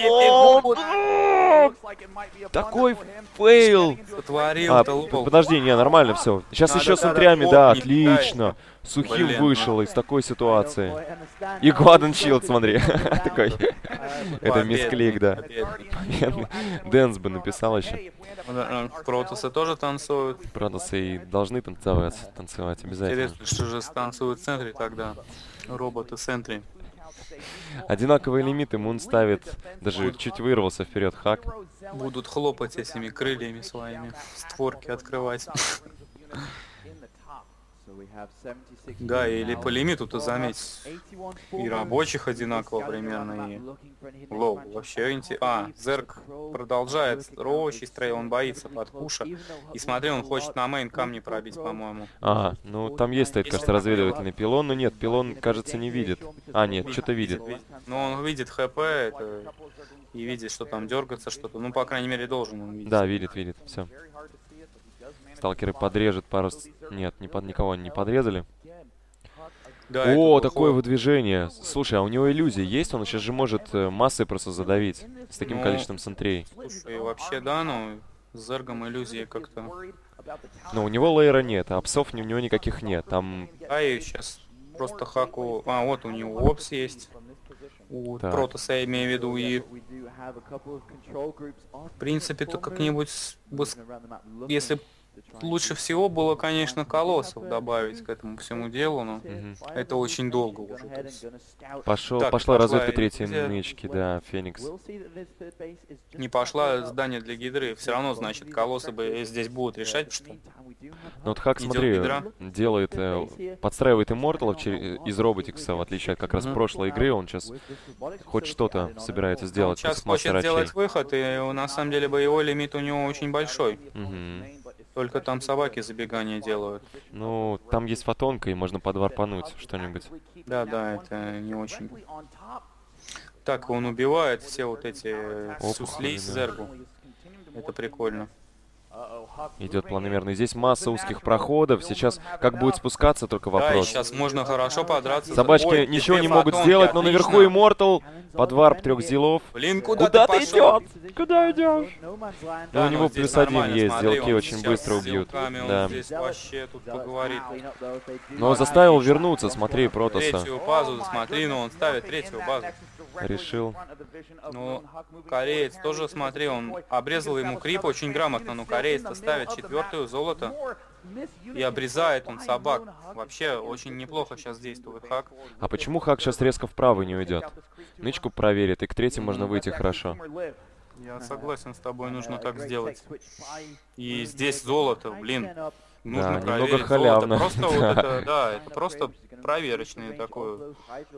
Такой фейл! Сотворил-то лол. Подожди, не, нормально все. Сейчас еще с интрями, да, отлично. Сухим вышел из такой ситуации. И Гладен Чилд, смотри. Такой. Это мисклик, да. Дэнс бы написал еще. Протосы тоже танцуют. Протосы и должны танцевать обязательно. Интересно, что же станцуют в центре тогда? Роботы в центре. Одинаковые лимиты, Мун ставит, даже чуть вырвался вперед Хак. Будут хлопать этими крыльями своими, створки открывать. Да, или по лимиту-то заметь, и рабочих одинаково примерно, и лол, вообще Зерк продолжает рощий стрей, он боится под куша, и смотри, он хочет на мейн камни пробить, по-моему. Ага, ну там есть, стоит, кажется, разведывательный пилон, но нет, пилон, кажется, не видит. А, нет, что-то видит. Но он видит ХП, и видит, что там дергаться что-то, ну, по крайней мере, должен он видеть. Да, видит, все. Сталкеры подрежут пару... Нет, никого не подрезали. Да, О, такое выдвижение. Слушай, а у него иллюзия есть? Он сейчас же может массой просто задавить. С таким количеством сентрей. Слушай, вообще, да, но с Зергом иллюзии как-то... Но у него лейера нет, а псов у него никаких нет. Там... Да, и сейчас просто Хаку... А, вот у него опс есть. У Протоса, я имею в виду, и... В принципе-то как-нибудь... Если... Лучше всего было, конечно, колоссов добавить к этому всему делу, но это очень долго уже. Пошла разведка третьей нычки, да, Феникс. Не пошла здание для гидры, все равно, значит, колоссы бы здесь будут решать, что... Ну вот Хак, смотри, делает, подстраивает имморталов из роботикса, в отличие от как раз прошлой игры, он сейчас хоть что-то собирается сделать. Сейчас хочет сделать выход, и на самом деле боевой лимит у него очень большой. Только там собаки забегания делают. Ну, там есть фотонка, и можно подварпануть что-нибудь. Да, это не очень. Так, он убивает все вот эти сусли с Зергу. Это прикольно. Идет планомерно. Здесь масса узких проходов. Сейчас как будет спускаться, только вопрос. Да, и сейчас можно хорошо подраться. Собачки ничего не могут сделать, но наверху Иммортал. Подварп 3 зилов. Блин, куда ты идешь? Куда идешь? Да, у него +1 есть, зелки очень быстро убьют. Да. Здесь вообще тут поговорит. Но заставил вернуться, смотри, Протоса. Третью базу, смотри, но он ставит третью базу. Решил. Ну, кореец тоже, смотри, он обрезал ему крип очень грамотно, но кореец-то ставит 4-ю золото. И обрезает он собак. Вообще, очень неплохо сейчас действует Хак. А почему Хак сейчас резко вправо не уйдет? Нычку проверит, и к третьей можно выйти хорошо. Я согласен с тобой, нужно так сделать. И здесь золото, блин. Нужно да, проверить немного халявно. Золото. Просто вот это, да, это просто проверочный такой.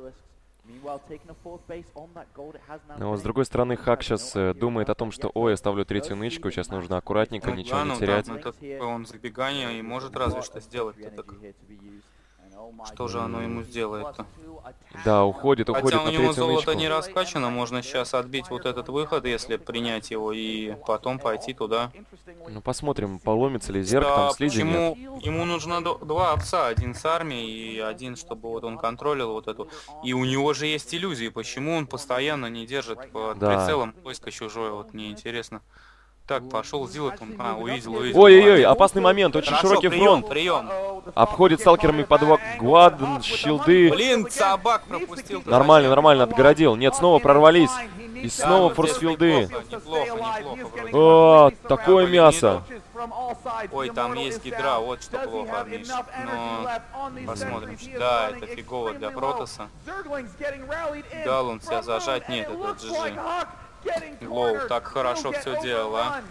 Но вот с другой стороны, Хак сейчас думает о том, что ой, я ставлю третью нычку, сейчас нужно аккуратненько, ничего не терять. Он забегание и может разве что сделать. Что же оно ему сделает-то? Да, уходит Хотя на у него третью золото нычку. не раскачано, можно сейчас отбить вот этот выход, если принять его, и потом пойти туда. Ну посмотрим, поломится ли Зерк, Да, там слизи почему? нет. Ему нужно два овца, один с армией и один, чтобы вот он контролил вот эту. И у него же есть иллюзии, почему он постоянно не держит под прицелом войско чужое, вот мне интересно. Так, пошел Зилот, он, увидел. Ой-ой-ой, опасный момент, очень Хорошо, широкий фронт. прием. Обходит сталкерами под Гваден, щилды. Блин, собак пропустил. Нормально, нормально, отгородил. Нет, снова прорвались. И снова ну, форсфилды. Неплохо вроде. О, такое мясо. Ой, там есть гидра, вот что плохо, Миш. Но посмотрим. Да, это фигово для Протоса. Дал он себя зажать? Нет, это GG. Лоу, так хорошо все делал, а?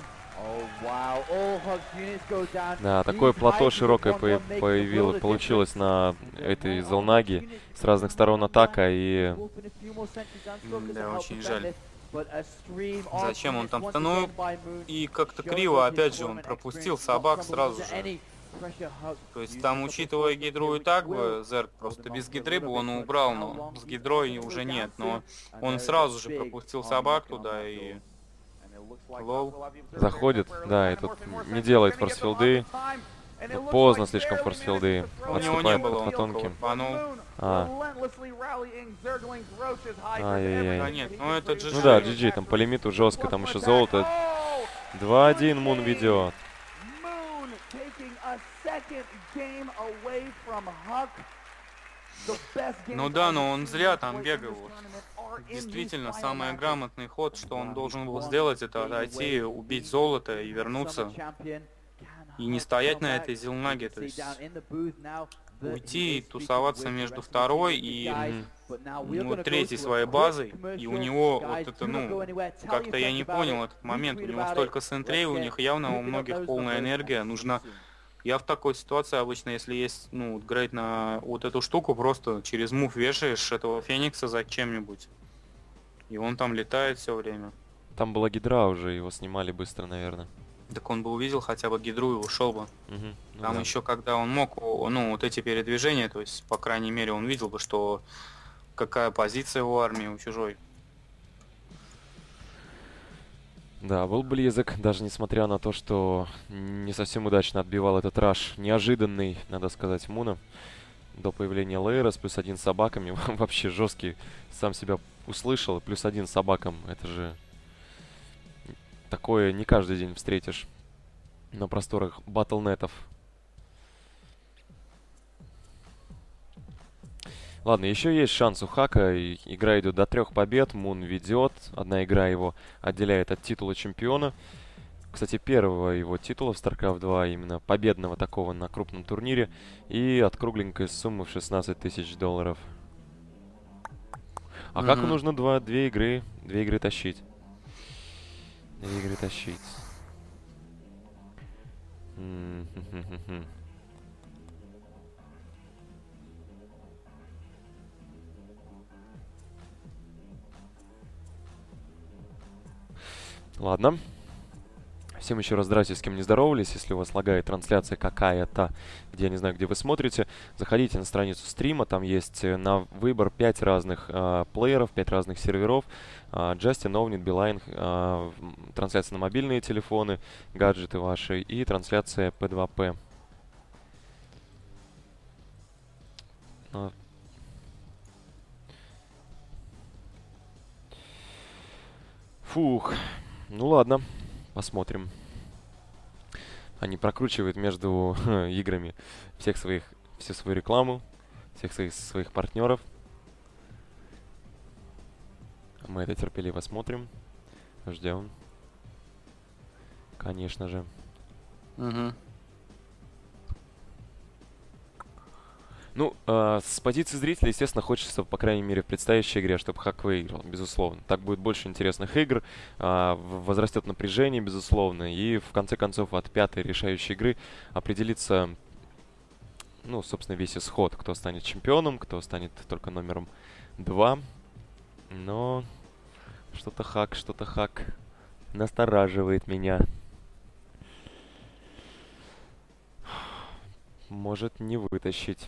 Да, такое плато широкое получилось на этой Зелнаге. С разных сторон атака и... Да, очень жаль. Зачем он там тонул? И как-то криво, опять же, он пропустил собак сразу же. То есть там, учитывая гидру и так бы, Зерк просто без гидры бы он убрал, но с гидрой уже нет. Но он сразу же пропустил собак туда и... Лол. Заходит, да, и тут не делает форсфилды. Поздно слишком форсфилды. У него не было, он фотонки. панул. Ай-яй-яй. Да нет, ну это GG. Ну да, GG, там по лимиту жестко, там еще золото. 2-1 Мун ведет. Ну да, но он зря там бегал. Действительно, самый грамотный ход, что он должен был сделать, это отойти, убить золото и вернуться. И не стоять на этой Зелнаге, то есть уйти и тусоваться между второй и третьей своей базой. И у него вот это, ну, как-то я не понял этот момент. У него столько сентрей, у них явно у многих полная энергия. Нужно... Я в такой ситуации обычно, если есть, ну, грейд на вот эту штуку, просто через мув вешаешь этого Феникса за чем-нибудь. И он там летает все время. Там была гидра уже, его снимали быстро, наверное. Так он бы увидел хотя бы гидру и ушел бы. Ну там да. еще когда он мог, ну, вот эти передвижения, то есть, по крайней мере, он видел бы, что какая позиция у армии, у чужой. Да, был близок, даже несмотря на то, что не совсем удачно отбивал этот раш. Неожиданный, надо сказать, Муна. До появления Лейра с +1 с собаками. Вообще жесткий. Сам себя услышал. +1 с собакам. Это же... Такое не каждый день встретишь на просторах батлнетов. Ладно, еще есть шанс у Хака. Игра идет до 3 побед. Мун ведет. Одна игра его отделяет от титула чемпиона. Кстати, первого его титула в StarCraft 2, именно победного такого на крупном турнире. И от кругленькой суммы в $16 тысяч. А Хаку нужно 2 игры тащить. 2 игры тащить. Ладно. Всем еще раз здрасте, с кем не здоровались. Если у вас лагает трансляция какая-то, где я не знаю, где вы смотрите, заходите на страницу стрима. Там есть на выбор 5 разных плееров, 5 разных серверов. Justin, Ovnit, Beeline, трансляция на мобильные телефоны, гаджеты ваши и трансляция P2P. Фух. Ну ладно, посмотрим. Они прокручивают между играми всю свою рекламу, всех своих партнеров. Мы это терпеливо смотрим, ждем. Конечно же. Ну, с позиции зрителя, естественно, хочется, по крайней мере, в предстоящей игре, чтобы Хак выиграл, безусловно. Так будет больше интересных игр, возрастет напряжение, безусловно, и в конце концов от 5-й решающей игры определится, ну, собственно, весь исход, кто станет чемпионом, кто станет только номером 2. Но что-то Хак настораживает меня. Может не вытащить.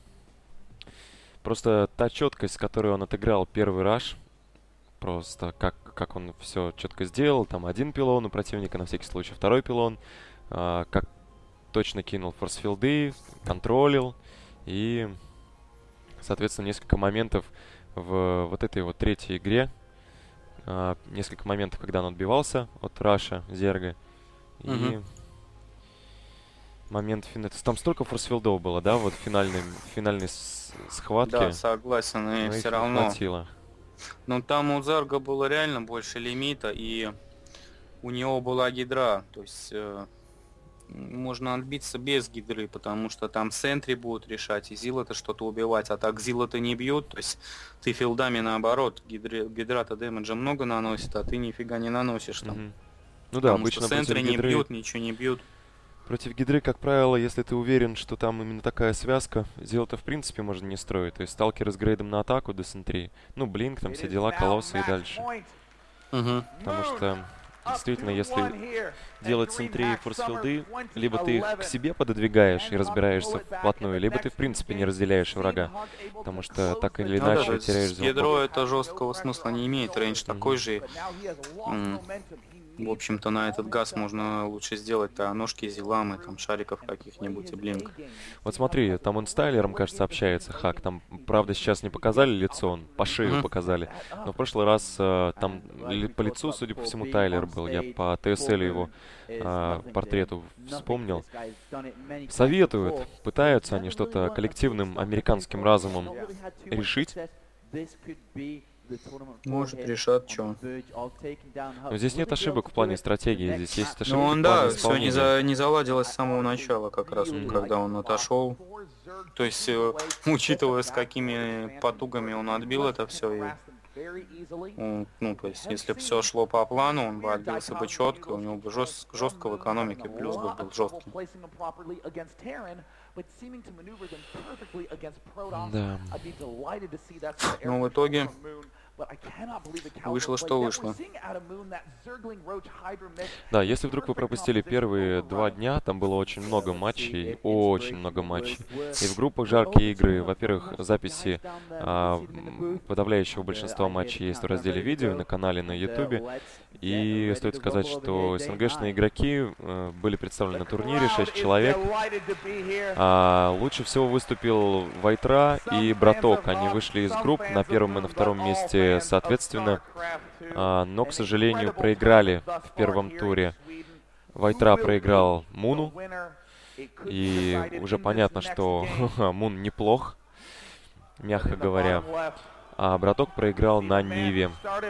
Просто та четкость, с которой он отыграл первый раш, просто как он все четко сделал, там один пилон у противника, на всякий случай второй пилон, как точно кинул форсфилды, контролил, и, соответственно, несколько моментов в вот этой вот третьей игре, Несколько моментов, когда он отбивался от Раша, Зерга. И Мгм. момент там столько форсфилдов было, да, вот в финальной Да, схватке, согласен, и но их все не равно. хватило. Но там у Зарга было реально больше лимита, и у него была гидра. То есть можно отбиться без гидры, потому что там сентри будут решать, и зилы-то что-то убивать, а так зилы-то не бьют. То есть ты филдами наоборот, гидра-то дэмэджа много наносит, а ты нифига не наносишь там. Мгм. Ну да, Потому что обычно сентры не бьют, ничего не бьют. против гидры, как правило, если ты уверен, что там именно такая связка, зил-то в принципе можно не строить. То есть сталкеры с грейдом на атаку до сентри. Ну, блинк, там все дела, колоссы и дальше. Мгм. Потому что действительно, если делать сентри и форсфилды, либо ты их к себе пододвигаешь и разбираешься вплотную, либо ты в принципе не разделяешь врага. Потому что так или Ну да, то иначе есть теряешь с зилбок. ядро это жесткого смысла не имеет, рейндж такой Мгм. же. В общем-то, на этот газ можно лучше сделать-то ножки зиламы, там шариков каких-нибудь и блинк. Вот смотри, там он с Тайлером, кажется, общается, Хак. Там, правда, сейчас не показали лицо, он по шею Мгм. показали. Но в прошлый раз там по лицу, судя по всему, Тайлер был. Я по ТСЛ его портрету вспомнил. Советуют, пытаются они что-то коллективным американским разумом решить. Может, решат, чё. Но здесь нет ошибок в плане стратегии, здесь есть Ну ошибки в он, плане да, все исполнения. не заладилось с самого начала, как раз вот, когда он отошел. То есть, учитывая, с какими потугами он отбил это все, ну, то есть, если бы все шло по плану, он бы отбился бы четко, у него бы жестко в экономике плюс бы был жесткий. Да. Но в итоге вышло, что вышло. Да, если вдруг вы пропустили первые 2 дня, там было очень много матчей, очень много матчей. И в группах жаркие игры. Во-первых, записи подавляющего большинства матчей есть в разделе видео на канале на YouTube. И стоит сказать, что СНГшные игроки были представлены на турнире, 6 человек. Лучше всего выступил Вайтра и Браток. Они вышли из групп на первом и на втором месте соответственно, но, к сожалению, проиграли в первом туре. Вайтра проиграл Муну, и уже понятно, что Мун неплох, мягко говоря. А Браток проиграл на Ниве.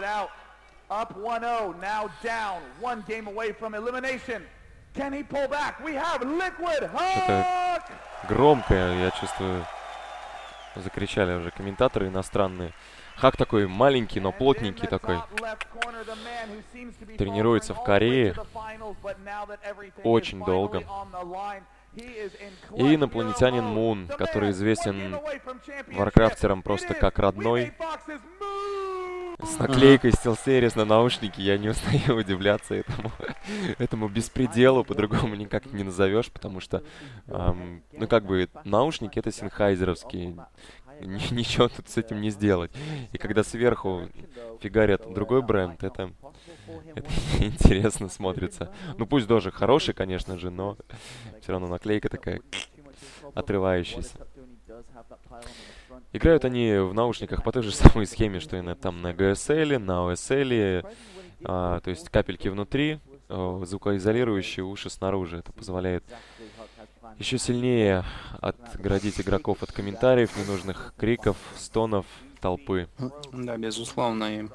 Что-то громкое, я чувствую, закричали уже комментаторы иностранные. Хак такой маленький, но плотненький такой. Тренируется в Корее очень долго. И инопланетянин Мун, который известен варкрафтерам просто как родной. С наклейкой SteelSeries на наушники, я не устаю удивляться этому беспределу, по-другому никак не назовешь, потому что, ну как бы, наушники это синхайзеровские, ничего тут с этим не сделать. И когда сверху фигарят другой бренд, это интересно смотрится. Ну пусть тоже хороший, конечно же, но все равно наклейка такая отрывающаяся. Играют они в наушниках по той же самой схеме, что и на GSL, на OSL, то есть капельки внутри, звукоизолирующие уши снаружи. Это позволяет еще сильнее отгородить игроков от комментариев, ненужных криков, стонов толпы. Да, безусловно, и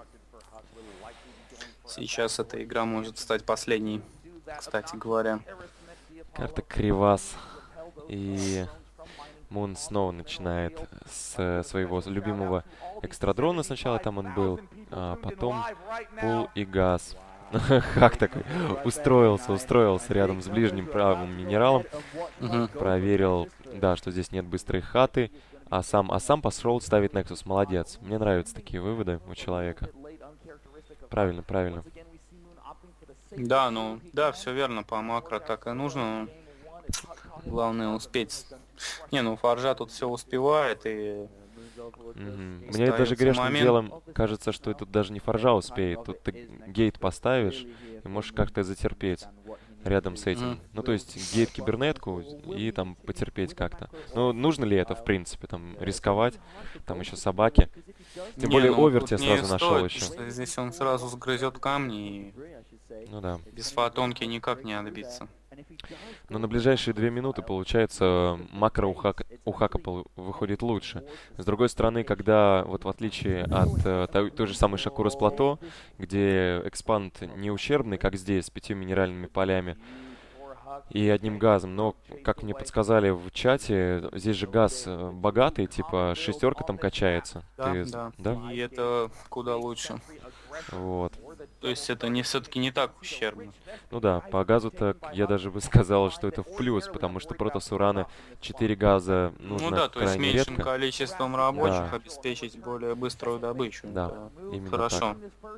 сейчас эта игра может стать последней, кстати говоря. Карта Кривас. И Мун снова начинает с своего любимого экстрадрона. Сначала там он был, а потом пул и газ. Хак такой устроился рядом с ближним правым минералом. Проверил, да, что здесь нет быстрой хаты. А сам пошел ставить Nexus. Молодец. Мне нравятся такие выводы у человека. Правильно, правильно. Да, ну, да, все верно, по макро так и нужно. Главное успеть. Не, ну Фаржа тут все успевает и... Мне даже грешным делом кажется, что тут даже не Фаржа успеет. Тут ты гейт поставишь и можешь как-то затерпеть. рядом с этим. Ну, то есть гейт-кибернетку и там потерпеть как-то. Ну, нужно ли это, в принципе, там, рисковать? Там еще собаки. Тем Не, более ну овер тут тебе не сразу нашел стоит, еще. потому что здесь он сразу сгрызет камни, и Ну да. без фотонки никак не отбиться. Но на ближайшие 2 минуты, получается, макро у Хака выходит лучше. С другой стороны, когда, вот в отличие от той же самой Шакуры с плато, где экспанд не ущербный, как здесь, с 5 минеральными полями и одним газом, но, как мне подсказали в чате, здесь же газ богатый, типа шестерка там качается. Да, Ты да. да? И это куда лучше. Вот. То есть это не все-таки не так ущербно. Ну да, по газу-то я даже бы сказал, что это в плюс, потому что протос урана 4 газа Ну нужно да, то есть крайне меньшим редко. количеством рабочих Да. обеспечить более быструю добычу. Да, Это именно хорошо.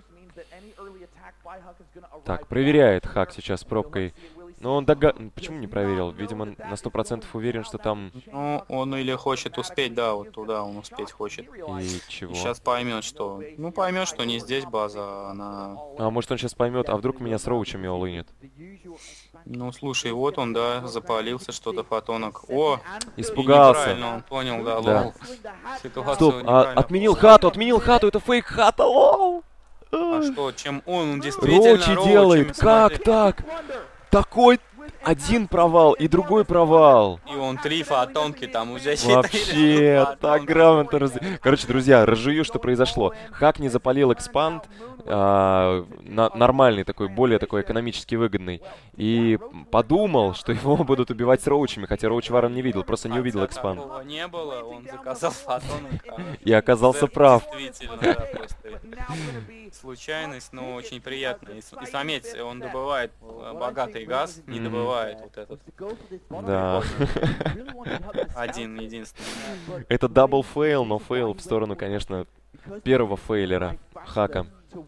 Так, проверяет Хак сейчас пробкой. Но он почему не проверил? Видимо, на 100% уверен, что там... Ну, он или хочет успеть, да, вот туда он успеть хочет. И чего? И сейчас поймет, что... Ну, поймет, что не здесь база, а на... А может он сейчас поймет, а вдруг меня с роучами улынет? Ну, слушай, вот он, да, запалился что-то фотонок. О! И Испугался. неправильно он понял, да, Да. лол. Ситуацию Стоп, неправильно отменил хату, это фейк хата, лол! А что, чем он действительно Роучи делает, роучами, как смотри. так? Такой один провал и другой провал. И он 3 фотонки там уже Вообще, так грамотно Короче, друзья, разжую, что произошло. Хак не запалил экспанд, нормальный такой, более такой экономически выгодный. И подумал, что его будут убивать с роучами, хотя роуч варом не видел, просто не увидел экспанд. Такого не было, он заказал фотонок. И оказался прав. Действительно, да, просто случайность, но очень приятно. И заметь, он добывает богатый газ, не добывает вот этот Да. один единственный. Это дабл фейл, но фейл в сторону, конечно, первого фейлера, Хака.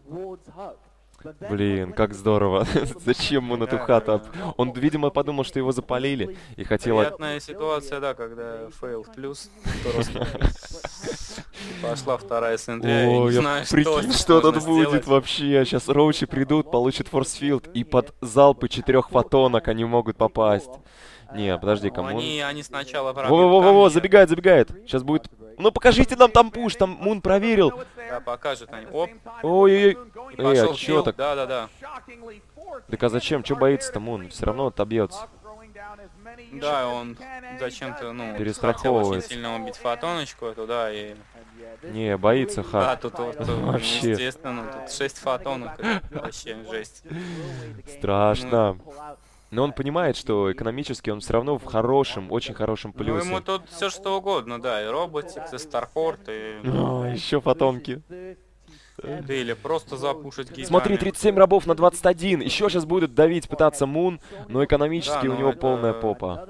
Блин, как здорово. Зачем он эту хату? Он, видимо, подумал, что его запалили и хотел... Приятная ситуация, да, когда фейл в плюс. Пошла вторая сентрия, я О, не я знаю, прикинь, что что тут можно будет сделать. вообще. Сейчас роучи придут, получат форсфилд, и под залпы 4 фотонок они могут попасть. Не, подожди, Ну, кому? они сначала пробьют Во-во-во-во, камни. забегает. Сейчас будет... Ну покажите нам там пуш, там Мун проверил. Да, покажут они. Оп, Ой-ой-ой. пошел А чё килл. так? Да-да-да. Так а зачем? Чё боится-то Мун? Все равно отобьется. Да, он зачем-то, ну, Перестраховывается. хотел очень сильно убить фотоночку эту, да, и... Не, боится Да, Хак. тут вот, Вообще. естественно, тут 6 фотонок, это вообще жесть. Страшно. Но он понимает, что экономически он все равно в хорошем, очень хорошем Ну, ему плюсе. тут все что угодно, да, и роботикс, и Старпорт, и... Еще фотонки. Да или просто запушить гитами. Смотри, 37 рабов на 21. Еще сейчас будет давить, пытаться Мун, но экономически Да, у но него это- полная попа.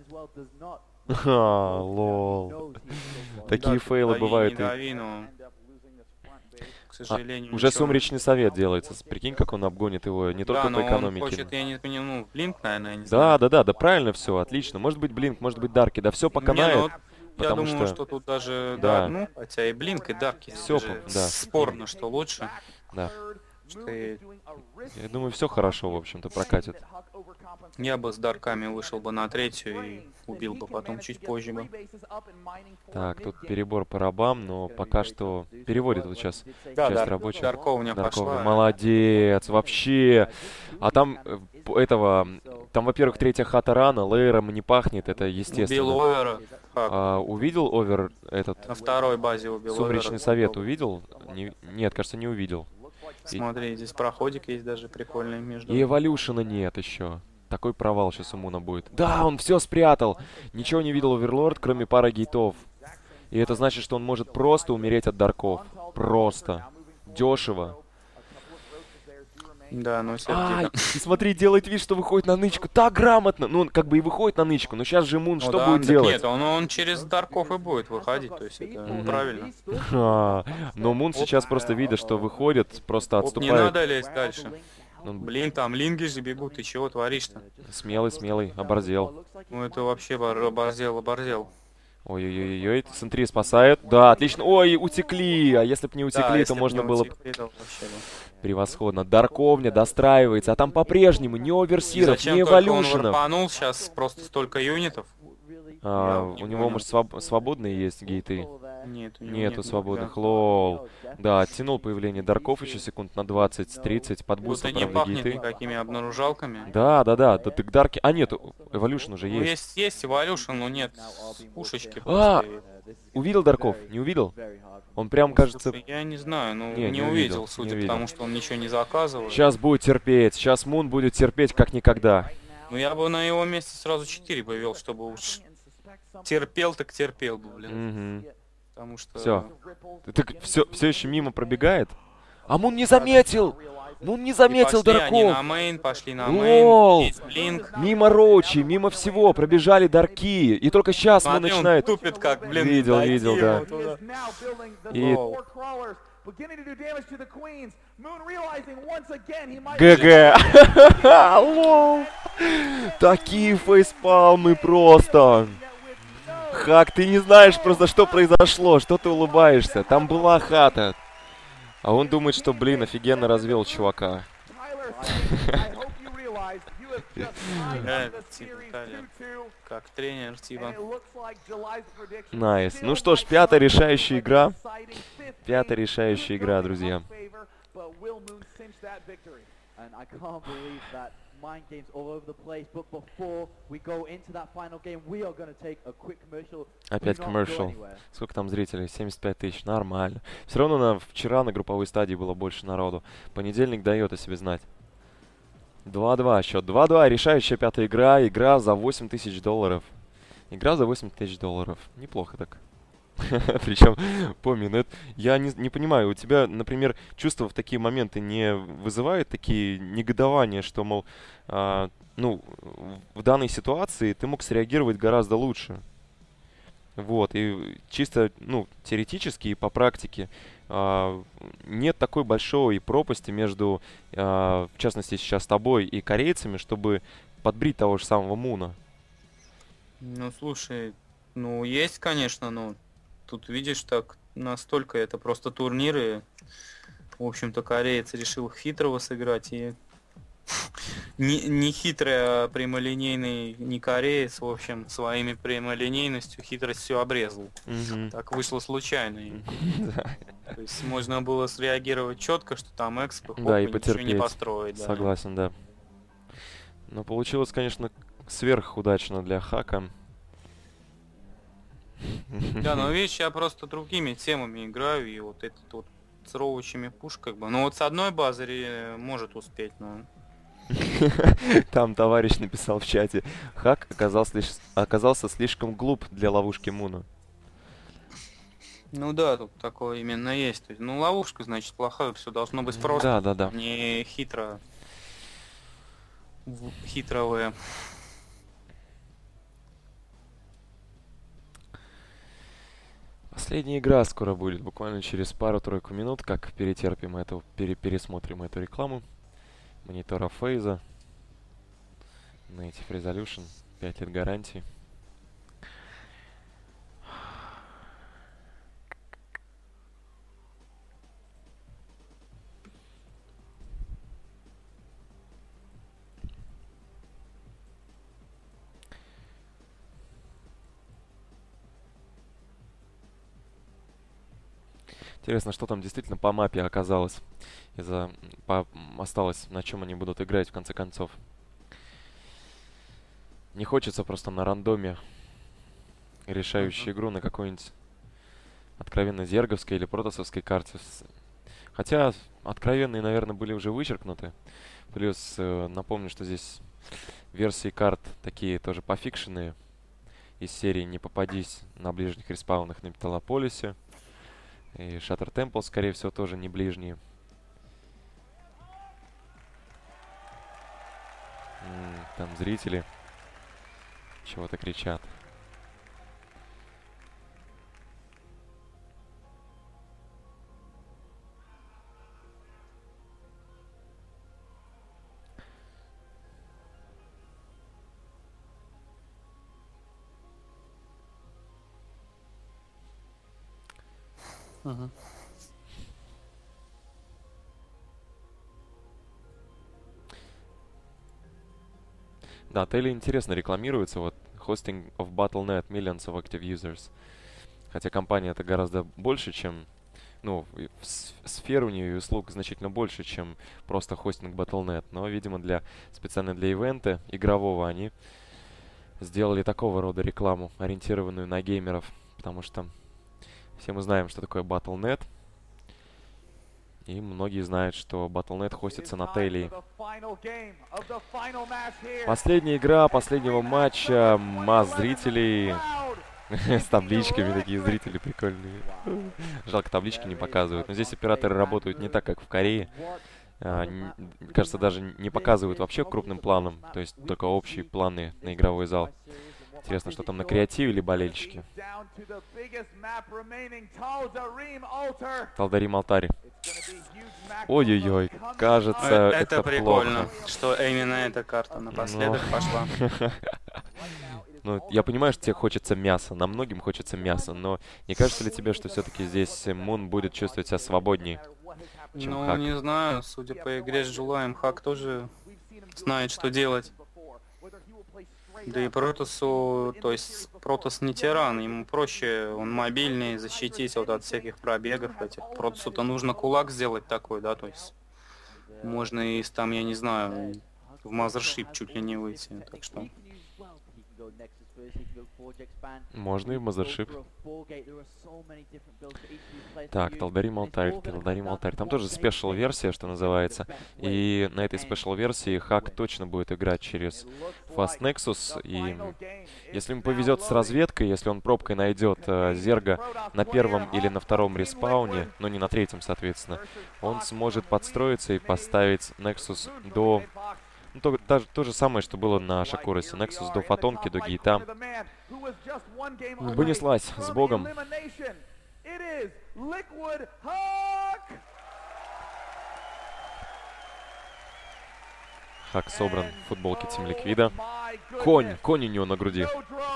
Ха, лол. Такие фейлы бывают. Не дави, но... К сожалению, Уже ничего. сумречный совет делается. Прикинь, как он обгонит его не только Да, по но он экономике. хочет, я не понимаю, ну, Блинк, наверное, я не Да, знаю. да, правильно все, отлично. Может быть Блинк, может быть Дарки, да все Не, поканает. ну, я потому думаю, что- что тут даже, Да. да, ну, хотя и Блинк, и Дарки, Всё, даже да. спорно, что лучше. Да. Что и Я думаю, все хорошо, в общем-то, прокатит. я бы с Дарками вышел бы на третью и убил бы потом чуть позже бы. Так, тут перебор по рабам, но пока что переводит вот сейчас Да, часть рабочих. Дарковня Даркова. пошла. Молодец, вообще. А там этого, там, во-первых, третья хата рано, лейером не пахнет, это Убил естественно. Овера. Хак. Увидел овер этот На второй базе убил сумречный Овера. совет? Увидел? Нет, кажется, не увидел. Смотри, здесь проходик есть даже прикольный между. И эволюшена нет еще. Такой провал сейчас у Муна будет. Да, он все спрятал. Ничего не видел Оверлорд, кроме пары гейтов. И это значит, что он может просто умереть от дарков. Просто. Дешево. Да, ну Ай, сердито. и смотри, делает вид, что выходит на нычку. Так грамотно. Ну, он как бы и выходит на нычку, но сейчас же Мун Ну что да, будет так делать? Нет, он через Дарков и будет выходить, то есть это правильно. Но Мун сейчас просто видит, что выходит, просто Оп, не отступает. надо лезть дальше. Ну, Блин, там линги же бегут, ты чего творишь-то? смелый, оборзел. Ну это вообще оборзел. Ой-ой-ой-ой, Сентри спасает. Да, отлично. Ой, утекли. А если бы не Да, утекли, то если бы не можно было бы... утекли, то вообще бы. Превосходно. Дарковня достраивается, а там по-прежнему ни И оверсиров, зачем ни только он эволюшенов. варпанул, сейчас просто столько юнитов. Я вот У не него, понял. может, свободные есть гейты? Нет, у него Нету нет нифига. свободных, лол. Да, оттянул появление дарков еще секунд на 20-30, Тут подбустил, и не правда, пахнет гейты. никакими обнаружалками. Да, так дарки... А, нет, эволюшн уже Ну, есть. есть Evolution, но нет пушечки А, просто. увидел дарков? Не увидел? Он прям, кажется... Слушай, я не знаю, ну Не, не не увидел, увидел, судя не увидел. потому, что он ничего не заказывал. Сейчас будет терпеть, сейчас Мун будет терпеть как никогда. Ну я бы на его месте сразу 4 бы вел, чтобы уж терпел, так терпел бы, блин. Угу. Потому что... Все. Так все еще мимо пробегает? А Мун не заметил! Мун не И заметил пошли они дарков! на мейн, пошли на Лол! мейн. Есть блинк. Мимо Роучи, мимо всего пробежали дарки. И только сейчас Мун Смотри, он начинает... тупит как, блин, Видел, дойти видел, да. ему туда. И Лол. ГГ. Лол. Такие фейспалмы просто. Хак, ты не знаешь просто, что произошло, что ты улыбаешься. Там была хата. А он думает, что, блин, офигенно развел чувака. Как тренер, типа. Найс. Ну что ж, пятая решающая игра. Пятая решающая игра, друзья. Mind games all over the place, but before we go into that final game, we are going to take a quick commercial. Опять коммершал. Сколько там зрителей? 75 тысяч. Нормально. Все равно вчера на групповой стадии было больше народу. Понедельник дает о себе знать. 2-2 счет. 2-2. Решающая пятая игра. Игра за 8 тысяч долларов. Игра за 8 тысяч долларов. Неплохо так. Причем по минут. Я не понимаю, у тебя, например, чувства в такие моменты не вызывают такие негодования, что, мол, ну, в данной ситуации ты мог среагировать гораздо лучше. Вот, и чисто, ну, теоретически и по практике нет такой большой пропасти между, в частности, сейчас тобой и корейцами, чтобы подбрить того же самого Муна. Ну, слушай, ну, есть, конечно, но тут, видишь, так, настолько это просто турниры. В общем-то, кореец решил хитрого сыграть, и не хитрый, а прямолинейный не кореец, в общем, своими прямолинейностью хитрость все обрезал. Так вышло случайно. То есть можно было среагировать четко, что там экспы, хоп, Да, и ничего не потерпеть. построить. Да. Согласен, да. Но получилось, конечно, сверхудачно для Хака. Да, но видишь, я просто другими темами играю, и вот этот вот с роучами пуш, как бы. Ну вот с одной базы может успеть, но... Там товарищ написал в чате. Хак оказался слишком глуп для ловушки Муна. Ну да, тут такое именно есть. То есть, ну ловушка, значит, плохая, все должно быть просто. Да. Не хитровые. Последняя игра скоро будет, буквально через пару-тройку минут, как перетерпим эту, пересмотрим эту рекламу. Монитора Фейза. Native Resolution. 5 лет гарантии. Интересно, что там действительно по мапе оказалось. Осталось, на чем они будут играть в конце концов. Не хочется просто на рандоме решающую игру на какой-нибудь откровенно зерговской или протосовской карте. Хотя откровенные, наверное, были уже вычеркнуты. Плюс напомню, что здесь версии карт такие тоже пофикшенные. Из серии «Не попадись» на ближних респаунах на Металлополисе. И Shatter Temple, скорее всего, тоже не ближние. Там зрители чего-то кричат. Мгм. Да, Телли интересно рекламируется, вот hosting of Battle.net, millions of active users. Хотя компания это гораздо больше, чем, ну, сфер у нее и услуг значительно больше, чем просто хостинг Battle.net. Но, видимо, специально для ивента игрового они сделали такого рода рекламу, ориентированную на геймеров. Потому что все мы знаем, что такое Battle.net. И многие знают, что Battle.net хостится на Телли. Последняя игра последнего матча. Масс зрителей. С табличками, такие зрители прикольные. Жалко, таблички не показывают. Но здесь операторы работают не так, как в Корее. Кажется, даже не показывают вообще крупным планом. То есть только общие планы на игровой зал. Интересно, что там на креативе или болельщики. Талдарим Алтарь. Ой-ой-ой, кажется, это прикольно, плохо. что именно эта карта напоследок пошла. Ну, я понимаю, что тебе хочется мяса, нам многим хочется мяса, но не кажется ли тебе, что все-таки здесь Мун будет чувствовать себя свободнее, чем Ну, Хак? не знаю, судя по игре с Джулаем, Хак тоже знает, что делать. Да и Протосу, то есть Протос не тиран, ему проще, он мобильный, защитить вот от всяких пробегов этих. Протосу-то нужно кулак сделать такой, да, то есть можно и там, я не знаю, в мазершип чуть ли не выйти, так что... Можно и в мазершип. Так, Талдарим Алтарь, Талдарим Алтарь. Там тоже спешл-версия, что называется. И на этой спешл-версии Хак точно будет играть через Fast Nexus. И если ему повезет с разведкой, если он пробкой найдет Зерга на первом или на втором респауне, но не на третьем, соответственно, он сможет подстроиться и поставить Nexus до... Ну, то же самое, что было на Шакуросе. Nexus до фотонки, до гейта. Понеслась с Богом. Хак собран в футболке Тим Ликвида. Конь у него на груди.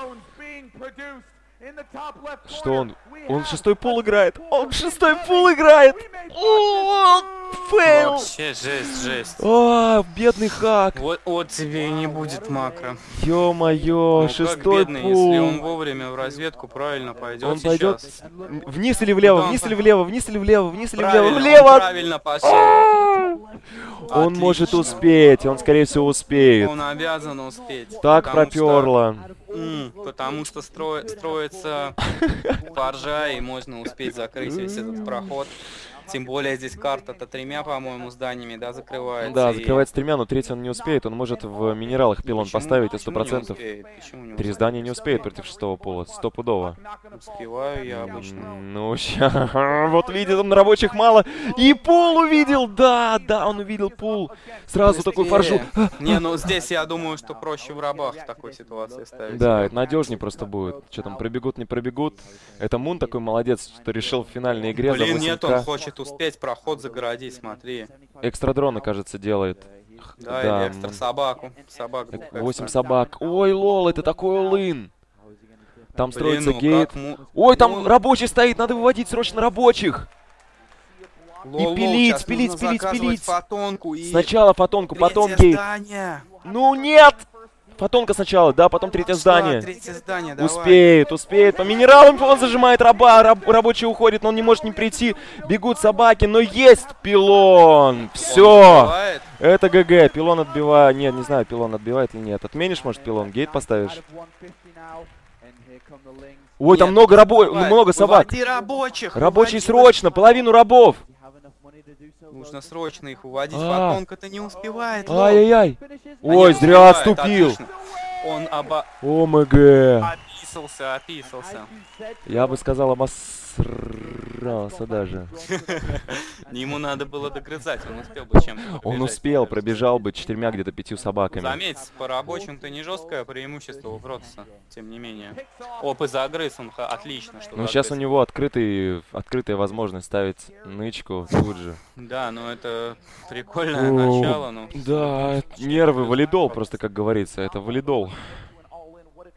Что он? Он шестой пул играет. Он шестой пул играет. О, фейл. Вообще жесть. О, бедный Хак. Вот тебе и не будет макро. Ё-моё, Ну, шестой как бедный, если он пул. вовремя в разведку правильно пойдет Он сейчас. пойдет вниз или влево, вниз или влево, вниз или влево, вниз или влево, Правильно, он влево. правильно пошел. Он может Отлично. успеть, он скорее всего успеет. Он обязан успеть. Так потому что- проперло. Потому что строится форжа, и можно успеть закрыть весь этот проход. Тем более здесь карта-то 3, по-моему, зданиями, да, закрывается. Да, и- закрывается 3, но третий он не успеет. Он может в минералах пилон Почему- поставить, и почему не 100%. успеет? Почему не 3 успеет? здания не успеет против шестого пола, стопудово. Успеваю я обычно. Ну, ща, вот видит он рабочих мало. И пул увидел, да, он увидел пул. Сразу такой форжу. Не, ну здесь я думаю, что проще в рабах в такой ситуации ставить. Да, это надежнее просто будет. Что там, пробегут, не пробегут. Это Мун такой молодец, что решил в финальной игре за Блин, нет, он 8К. хочет успеть проход загородить, смотри. Экстрадроны, кажется, делает. Да, Да, или экстра собаку. Собаку. 8 собак. Ой, лол, это такой лын. Там Блин, строится ну гейт. как му- Ой, там ну, рабочий стоит, надо выводить срочно рабочих. лол, пилить, щас пилить, нужно пилить, заказывать пилить. фотонку и Сначала фотонку, потом третье гейт. здание. Ну нет! Фотонка сначала, да, потом третье здание. Третье здание, давай. Успеет. По минералам он зажимает раба, рабочий уходит, но он не может не прийти. Бегут собаки, но есть пилон. Он Все. убивает. Это ГГ. Пилон отбивает. Нет, не знаю, пилон отбивает или нет. Отменишь, может, пилон? Гейт поставишь? Ой, там Нет, много убивает. много собак. Выводи рабочих. Рабочие выводи. срочно, половину рабов. Нужно срочно их уводить. А. Фотонка-то не успевает. лол. Ай-яй-яй. Они Ой, зря успевают, отступил. отлично. Он ОМГ. описался. Я бы сказал, обосрался даже. Ему надо было догрызать, он успел бы чем-то Он побежать, успел, мне кажется. пробежал бы 4 где-то 5 собаками. Заметь, по рабочим-то не жесткое преимущество у Протаса, тем не менее. Оп, и загрыз он, отлично, что Но сейчас у загрыз. него открытая возможность ставить нычку тут же. Да, ну это прикольное О, начало, ну. Да, нервы, валидол просто, как говорится. Это валидол.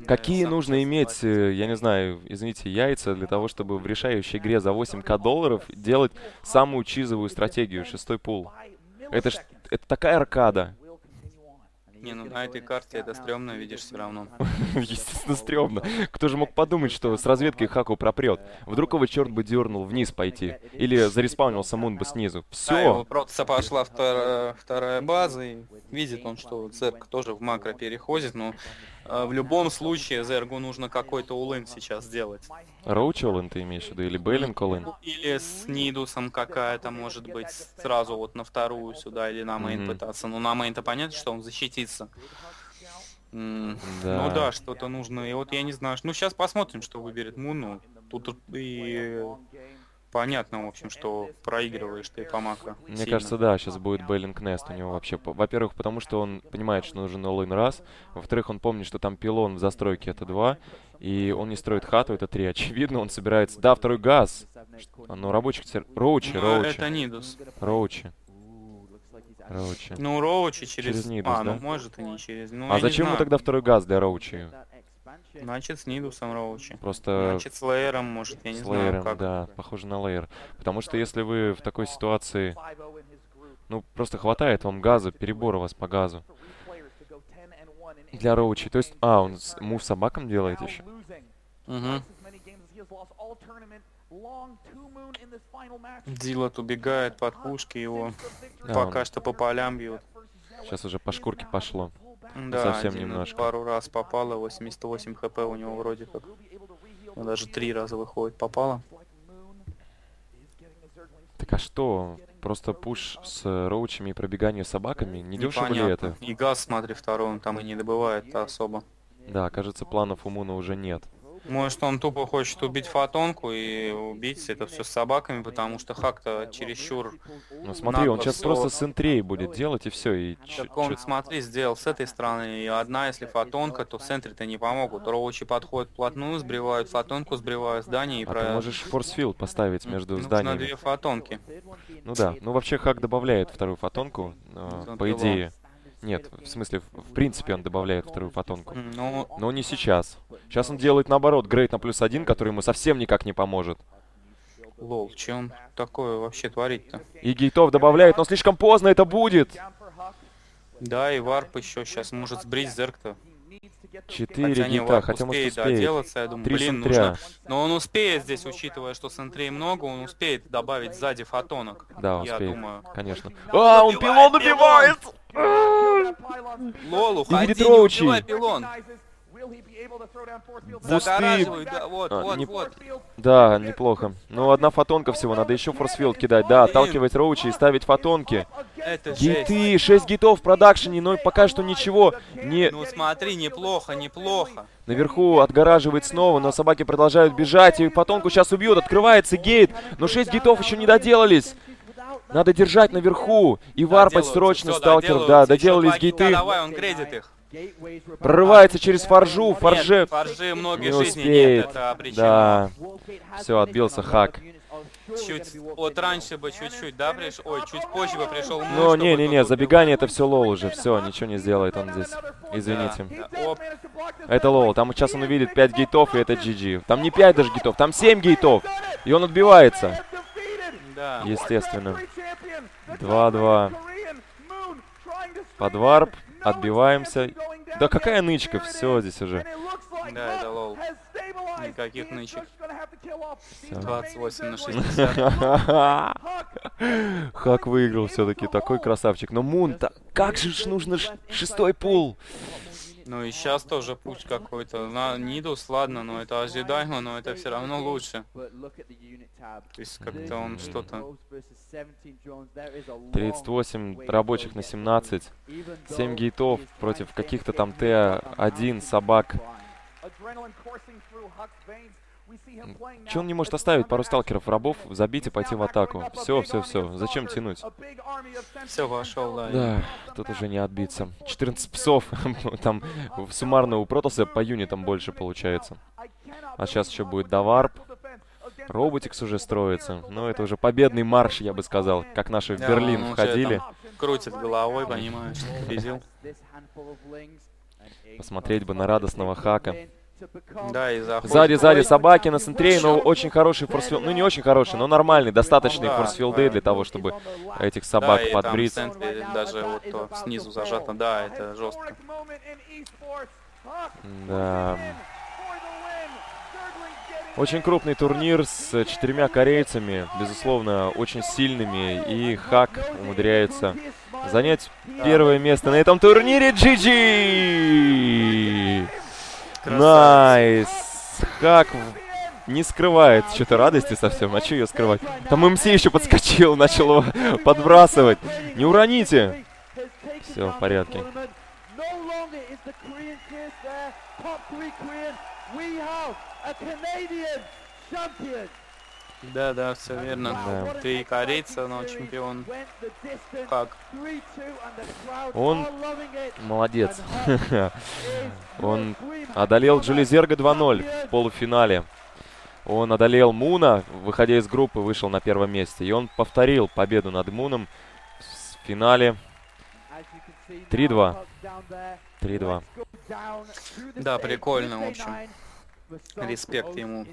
Какие сам нужно сейчас иметь, согласен. я не знаю, извините, яйца для того, чтобы в решающей игре за 8К долларов делать самую чизовую стратегию, шестой пул? Это ж, это такая аркада. Не, ну на этой карте это стрёмно видишь все равно. Естественно, стрёмно. Кто же мог подумать, что с разведкой Хаку пропрет? Вдруг его черт бы дернул вниз пойти. Или зареспаунился Мун бы снизу. Да, его Все. просто пошла вторая база, и видит он, что Зерк тоже в макро переходит, но в любом случае Зергу нужно какой-то улын сейчас сделать. Роуч Оллен ты имеешь в виду? Или Бейлинг Оллен? Или с Нидусом какая-то, может быть, сразу вот на вторую сюда, или на мейн Мгм. пытаться. Ну, на мейн-то понятно, что он защитится. Ну Да. да, что-то нужно. И вот я не знаю. Ну, сейчас посмотрим, что выберет Мун. Ну, тут и понятно, в общем, что проигрываешь ты по макро. Мне сильно. кажется, да, сейчас будет Бейлинг Нест у него вообще. Во-первых, потому что он понимает, что нужен Оллен раз. Во-вторых, он помнит, что там пилон в застройке это 2. И он не строит хату, это 3. Очевидно, он собирается... Да, второй газ. Ну, рабочих... Роучи, Ну, Роучи. это Нидус. Роучи. Роучи. Ну, Роучи через... Через Нидус, ну, да? может и не через... Ну, А я не зачем ему знаю. тогда второй газ для Роучи? Значит, с Нидусом Роучи. Просто Значит, с Лейером, может, я не с знаю, лейером, как. да, похоже на лейер. Потому что если вы в такой ситуации, ну, просто хватает вам газа, перебор у вас по газу. Для Роучи. То есть, он мув собакам делает еще? Угу. Дилот убегает под пушки, его Да, пока он что по полям бьют. сейчас уже по шкурке пошло. Да, совсем Дилот немножко. пару раз попало, 88 хп у него вроде как. Ну, даже 3 раза выходит, попало. Так а что? Просто пуш с роучами и пробегание собаками? Не дешево ли Непонятно. это? И газ, смотри, второй, он там и не добывает особо. Да, кажется, планов у Муна уже нет. Может, он тупо хочет убить фотонку и убить это все с собаками, потому что хак-то чересчур... Ну смотри, он Нагло сейчас всё. просто с интрей будет делать и все. И Так он, смотри, сделал с этой стороны, и одна, если фотонка, то в центре-то не помогут. Роучи подходят вплотную, сбривают фотонку, сбривают здание и А ты можешь форсфилд поставить между Нужно зданиями. 2 фотонки. Ну да. Ну вообще Хак добавляет вторую фотонку, Это по было. идее. Нет, в смысле, в принципе он добавляет вторую фотонку. Ну, Но не сейчас. Сейчас он делает наоборот, грейд на +1, который ему совсем никак не поможет. лол, че он такое вообще творит-то? И гейтов добавляет, но слишком поздно это будет. Да, и варп еще сейчас может сбрить Зерк-то. 4 Хотя не, гейта, варп хотя может успеет успеет. доделаться, я думаю, 3 блин, сентря. нужно... Но он успеет здесь, учитывая, что сентрей много, он успеет добавить сзади фотонок. Да, Я успеет, думаю. конечно. Он пилон убивает! Лол, И видит уходи, не Роучи. убивай пилон. Бусты. Загораживай, да, вот, А, вот, не- вот. Да, неплохо. Ну, одна фотонка всего, надо еще форсфилд кидать. Да, отталкивать роучи и ставить фотонки. Это жесть. Гейты, 6 гейтов в продакшене, но пока что ничего. Не... Ну смотри, неплохо, неплохо. Наверху отгораживает снова, но собаки продолжают бежать, и фотонку сейчас убьют. Открывается гейт, но 6 гейтов еще не доделались. Надо держать наверху и варпать Доделываются, срочно всё, сталкер. Да, доделываются. Ещё доделались 2 гейта гейты. давай, он грейдит их. Прорывается через форжу, форже. Нет, форжи много Не жизни успеет. нет, это причина. Да. Все, отбился Хак. Чуть, вот раньше бы чуть-чуть, да, пришел, ой, чуть позже бы пришел. Ну, не-не-не, забегание это все лол уже, все, ничего не сделает он здесь. Извините. Оп, Это лол, там сейчас он увидит 5 гейтов, и это GG. Там не 5 даже гейтов, там 7 гейтов. И он отбивается. да. Естественно. 2-2. Под варп, отбиваемся. Да какая нычка, все здесь уже. Да, это лол. Никаких нычек. Всё. 28/60. Хак выиграл все-таки, такой красавчик. Но Мун, как же ж нужно шестой пул? Ну и сейчас тоже путь какой-то. На Нидус, ладно, но это ожидаемо, но это все равно лучше. То есть как-то он что-то... 38 рабочих на 17. 7 гейтов против каких-то там Т1 собак. Че он не может оставить пару сталкеров рабов, забить и пойти в атаку? Все. Зачем тянуть? Все, вошел, да. Да, тут уже не отбиться. 14 псов. Там суммарно у Протоса по юнитам больше получается. А сейчас еще будет Даварп. Роботикс уже строится. Но это уже победный марш, я бы сказал. Как наши в Да, Берлин он уже входили. там крутит головой, понимаешь, победил. Посмотреть бы на радостного Хака. Да, и заходит. Сзади собаки на центре, но очень хороший форсфилд. Ну, не очень хороший, но нормальный, достаточный Да, форсфилды для того, чтобы этих собак Да, и там в подбрить. центре даже вот то снизу зажато. Да, это жестко. Да. Очень крупный турнир с 4 корейцами, безусловно, очень сильными. И Хак умудряется занять первое место на этом турнире. GG! Найс! Хак не скрывает что-то радости совсем. А что ее скрывать? Там МС еще подскочил, начал его подбрасывать. Не уроните! Все в порядке. Да, да, все верно. Да. 3 корейца, но чемпион Хак. Он молодец. Он одолел Джулизерга 2-0 в полуфинале. Он одолел Муна, выходя из группы, вышел на первом месте. И он повторил победу над Муном в финале 3-2. 3-2. Да, прикольно, в общем. Респект ему.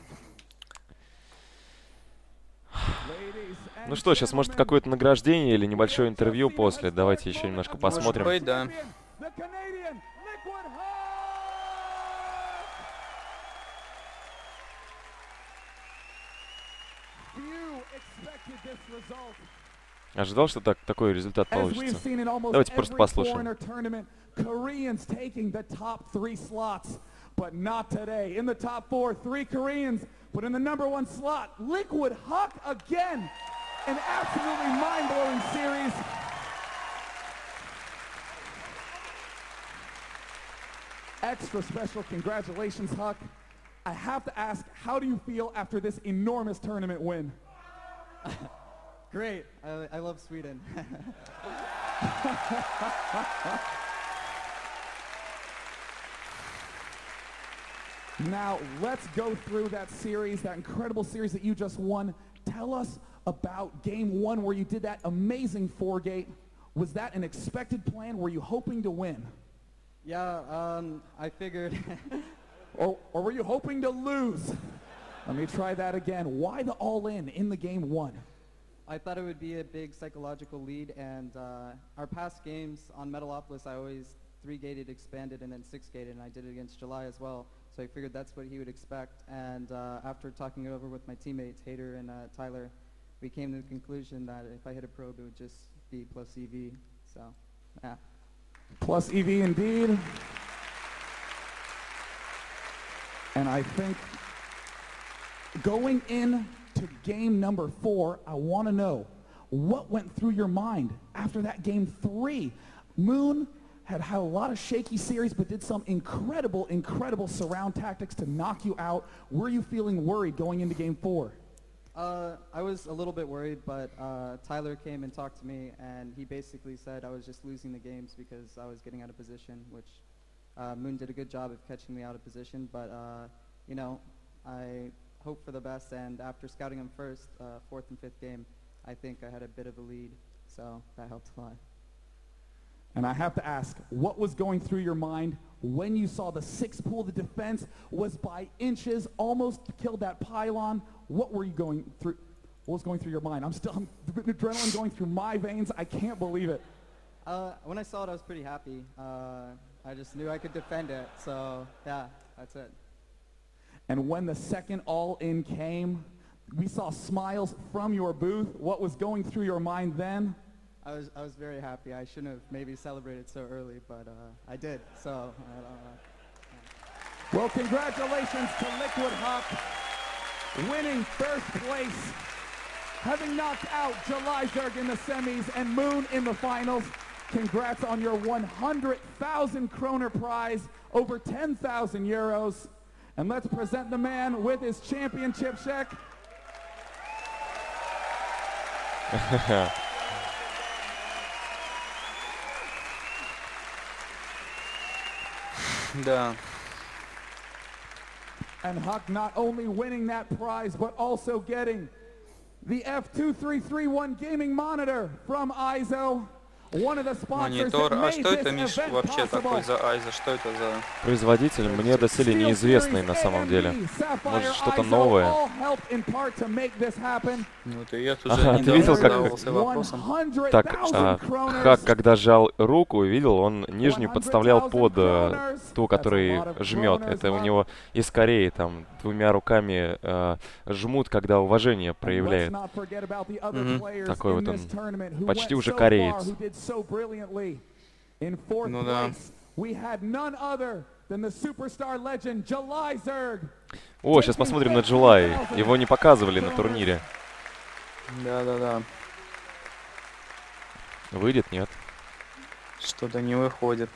Ну что, сейчас может какое-то награждение или небольшое интервью после. Давайте еще немножко посмотрим. Может быть, да. Ожидал, что такой результат получится. Давайте просто послушаем. Koreans taking the top 3 slots, but not today. In the top 4, 3 Koreans, but in the #1 slot, Liquid Huck again. An absolutely mind-blowing series. Extra special congratulations, Huck. I have to ask, how do you feel after this enormous tournament win? Great. I love Sweden. Now, let's go through that series, that incredible series that you just won. Tell us about game 1 where you did that amazing 4-gate. Was that an expected plan? Were you hoping to win? Yeah, I figured. Or were you hoping to lose? Let me try that again. Why the all-in the game 1? I thought it would be a big psychological lead, and our past games on Metalopolis, I always 3-gated, expanded, and then 6-gated, and I did it against July as well. So I figured that's what he would expect. And after talking it over with my teammates, Hader and Tyler, we came to the conclusion that if I hit a probe, it would just be plus EV. So, yeah. Plus EV indeed. And I think going into game number 4, I want to know what went through your mind after that game 3. Moon had a lot of shaky series, but did some incredible surround tactics to knock you out. Were you feeling worried going into game 4? I was a little bit worried, but Tyler came and talked to me, and he basically said I was just losing the games because I was getting out of position, which Moon did a good job of catching me out of position, but you know, I hope for the best, and after scouting him first, 4th and 5th game, I think I had a bit of a lead, so that helped a lot. And I have to ask, what was going through your mind when you saw the 6 pool? The defense was by inches, almost killed that pylon. What were you going through? What was going through your mind? I'm adrenaline going through my veins. I can't believe it. When I saw it, I was pretty happy. I just knew I could defend it, so yeah, that's it. And when the second all-in came, we saw smiles from your booth. What was going through your mind then? I was very happy. I shouldn't have maybe celebrated so early, but I did, so. Well, congratulations to Liquid Huck, winning first place, having knocked out July Zerg in the semis and Moon in the finals. Congrats on your 100,000 kroner prize, over 10,000 euros. And let's present the man with his championship check. Да. And Huck not only winning that prize, but also getting the F2331 gaming monitor from ISO. Монитор. А что это, Миш, вообще такой за Айза? Что это за... Производитель мне доселе неизвестный на самом деле. Может, что-то новое. Ну, это я тут Ага, же ты видел, как- задавался вопросом. Так, Хак, когда жал руку, видел, он нижнюю подставлял под ту, который жмет. Это у него из Кореи, там, двумя руками жмут, когда уважение проявляет. Такой вот он, почти уже кореец. Ну да. О, сейчас посмотрим на Джулай. Его не показывали на турнире. Да-да-да. Выйдет, нет? Что-то не выходит.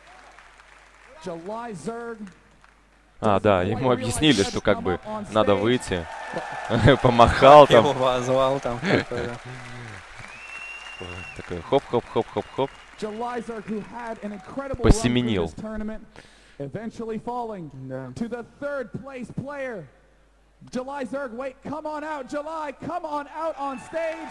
А, да, ему объяснили, что как бы надо выйти. Помахал Его там. позвал там. Такой хоп-хоп-хоп-хоп-хоп. Посеменил. Да. To the third place player, July Zerg. Wait, come on out, July. Come on out on stage.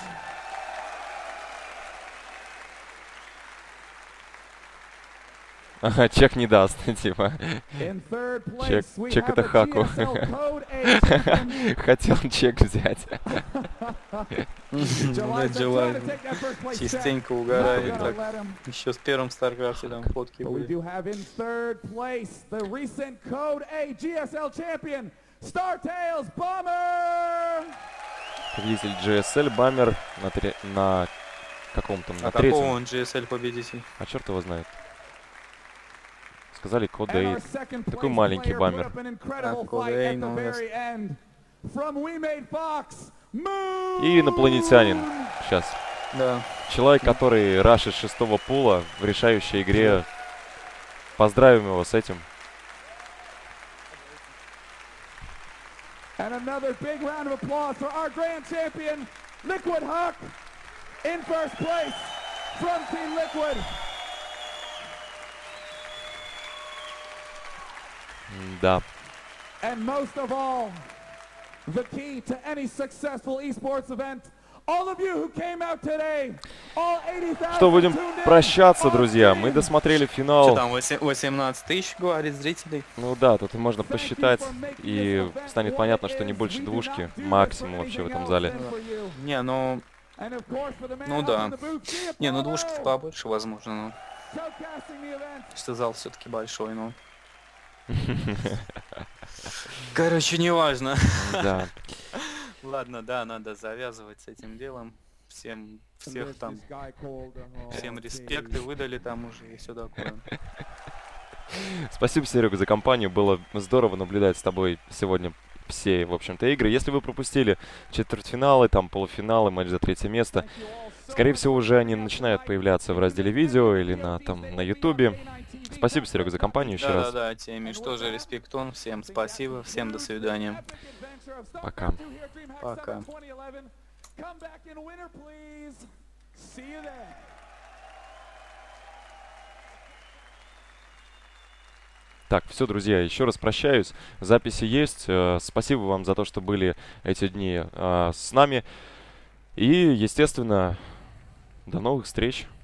Ага, чек не даст, типа. In third Чек, place, we чек have это the Хаку. GSL Code A champion. Хотел чек взять. July Zerg July trying to take that first place check. частенько Not угорает. gonna Так. let him. Еще с первым Старкрафте там фотки But we были. do have in third place the recent Code A GSL champion, StarTales Bomber. Победитель GSL, Баммер на каком там, на А какого третьем. он GSL победитель? А черт его знает. Сказали код And our A. second Такой place маленький player баммер. put up an incredible Code fight A, at the ну, very end. From We Made Fox, Moon. И инопланетянин. Сейчас. Да. Человек, который рашит шестого пула в решающей игре. Поздравим его с этим. And another big round of applause for our grand champion, Liquid Huck, in first place from Team Liquid. Да. And most of all, the key to any successful esports event, all of you who came out today, all 80,000 Что, будем tuned in прощаться, on друзья. stream. Мы досмотрели Что финал. там, 18 тысяч, говорит, зрителей? Ну да, тут можно посчитать, и станет понятно, что не больше двушки максимум вообще в этом зале. Не, ну... Ну да. Не, ну двушки побольше, возможно, но... Что зал все-таки большой, но... Короче, неважно. Да. Ладно, да, надо завязывать с этим делом. Всех там, всем респекты выдали там уже и все такое. Спасибо, Серега, за компанию. Было здорово наблюдать с тобой сегодня все, в общем-то, игры. Если вы пропустили четвертьфиналы, там полуфиналы, матч за третье место, скорее всего, уже они начинают появляться в разделе видео или на ютубе. Спасибо, Серега, за компанию еще раз. Да, Теми, что же, респектон, всем спасибо, всем до свидания. Пока. Пока. Так, все, друзья, еще раз прощаюсь. Записи есть. Спасибо вам за то, что были эти дни с нами. И, естественно, до новых встреч.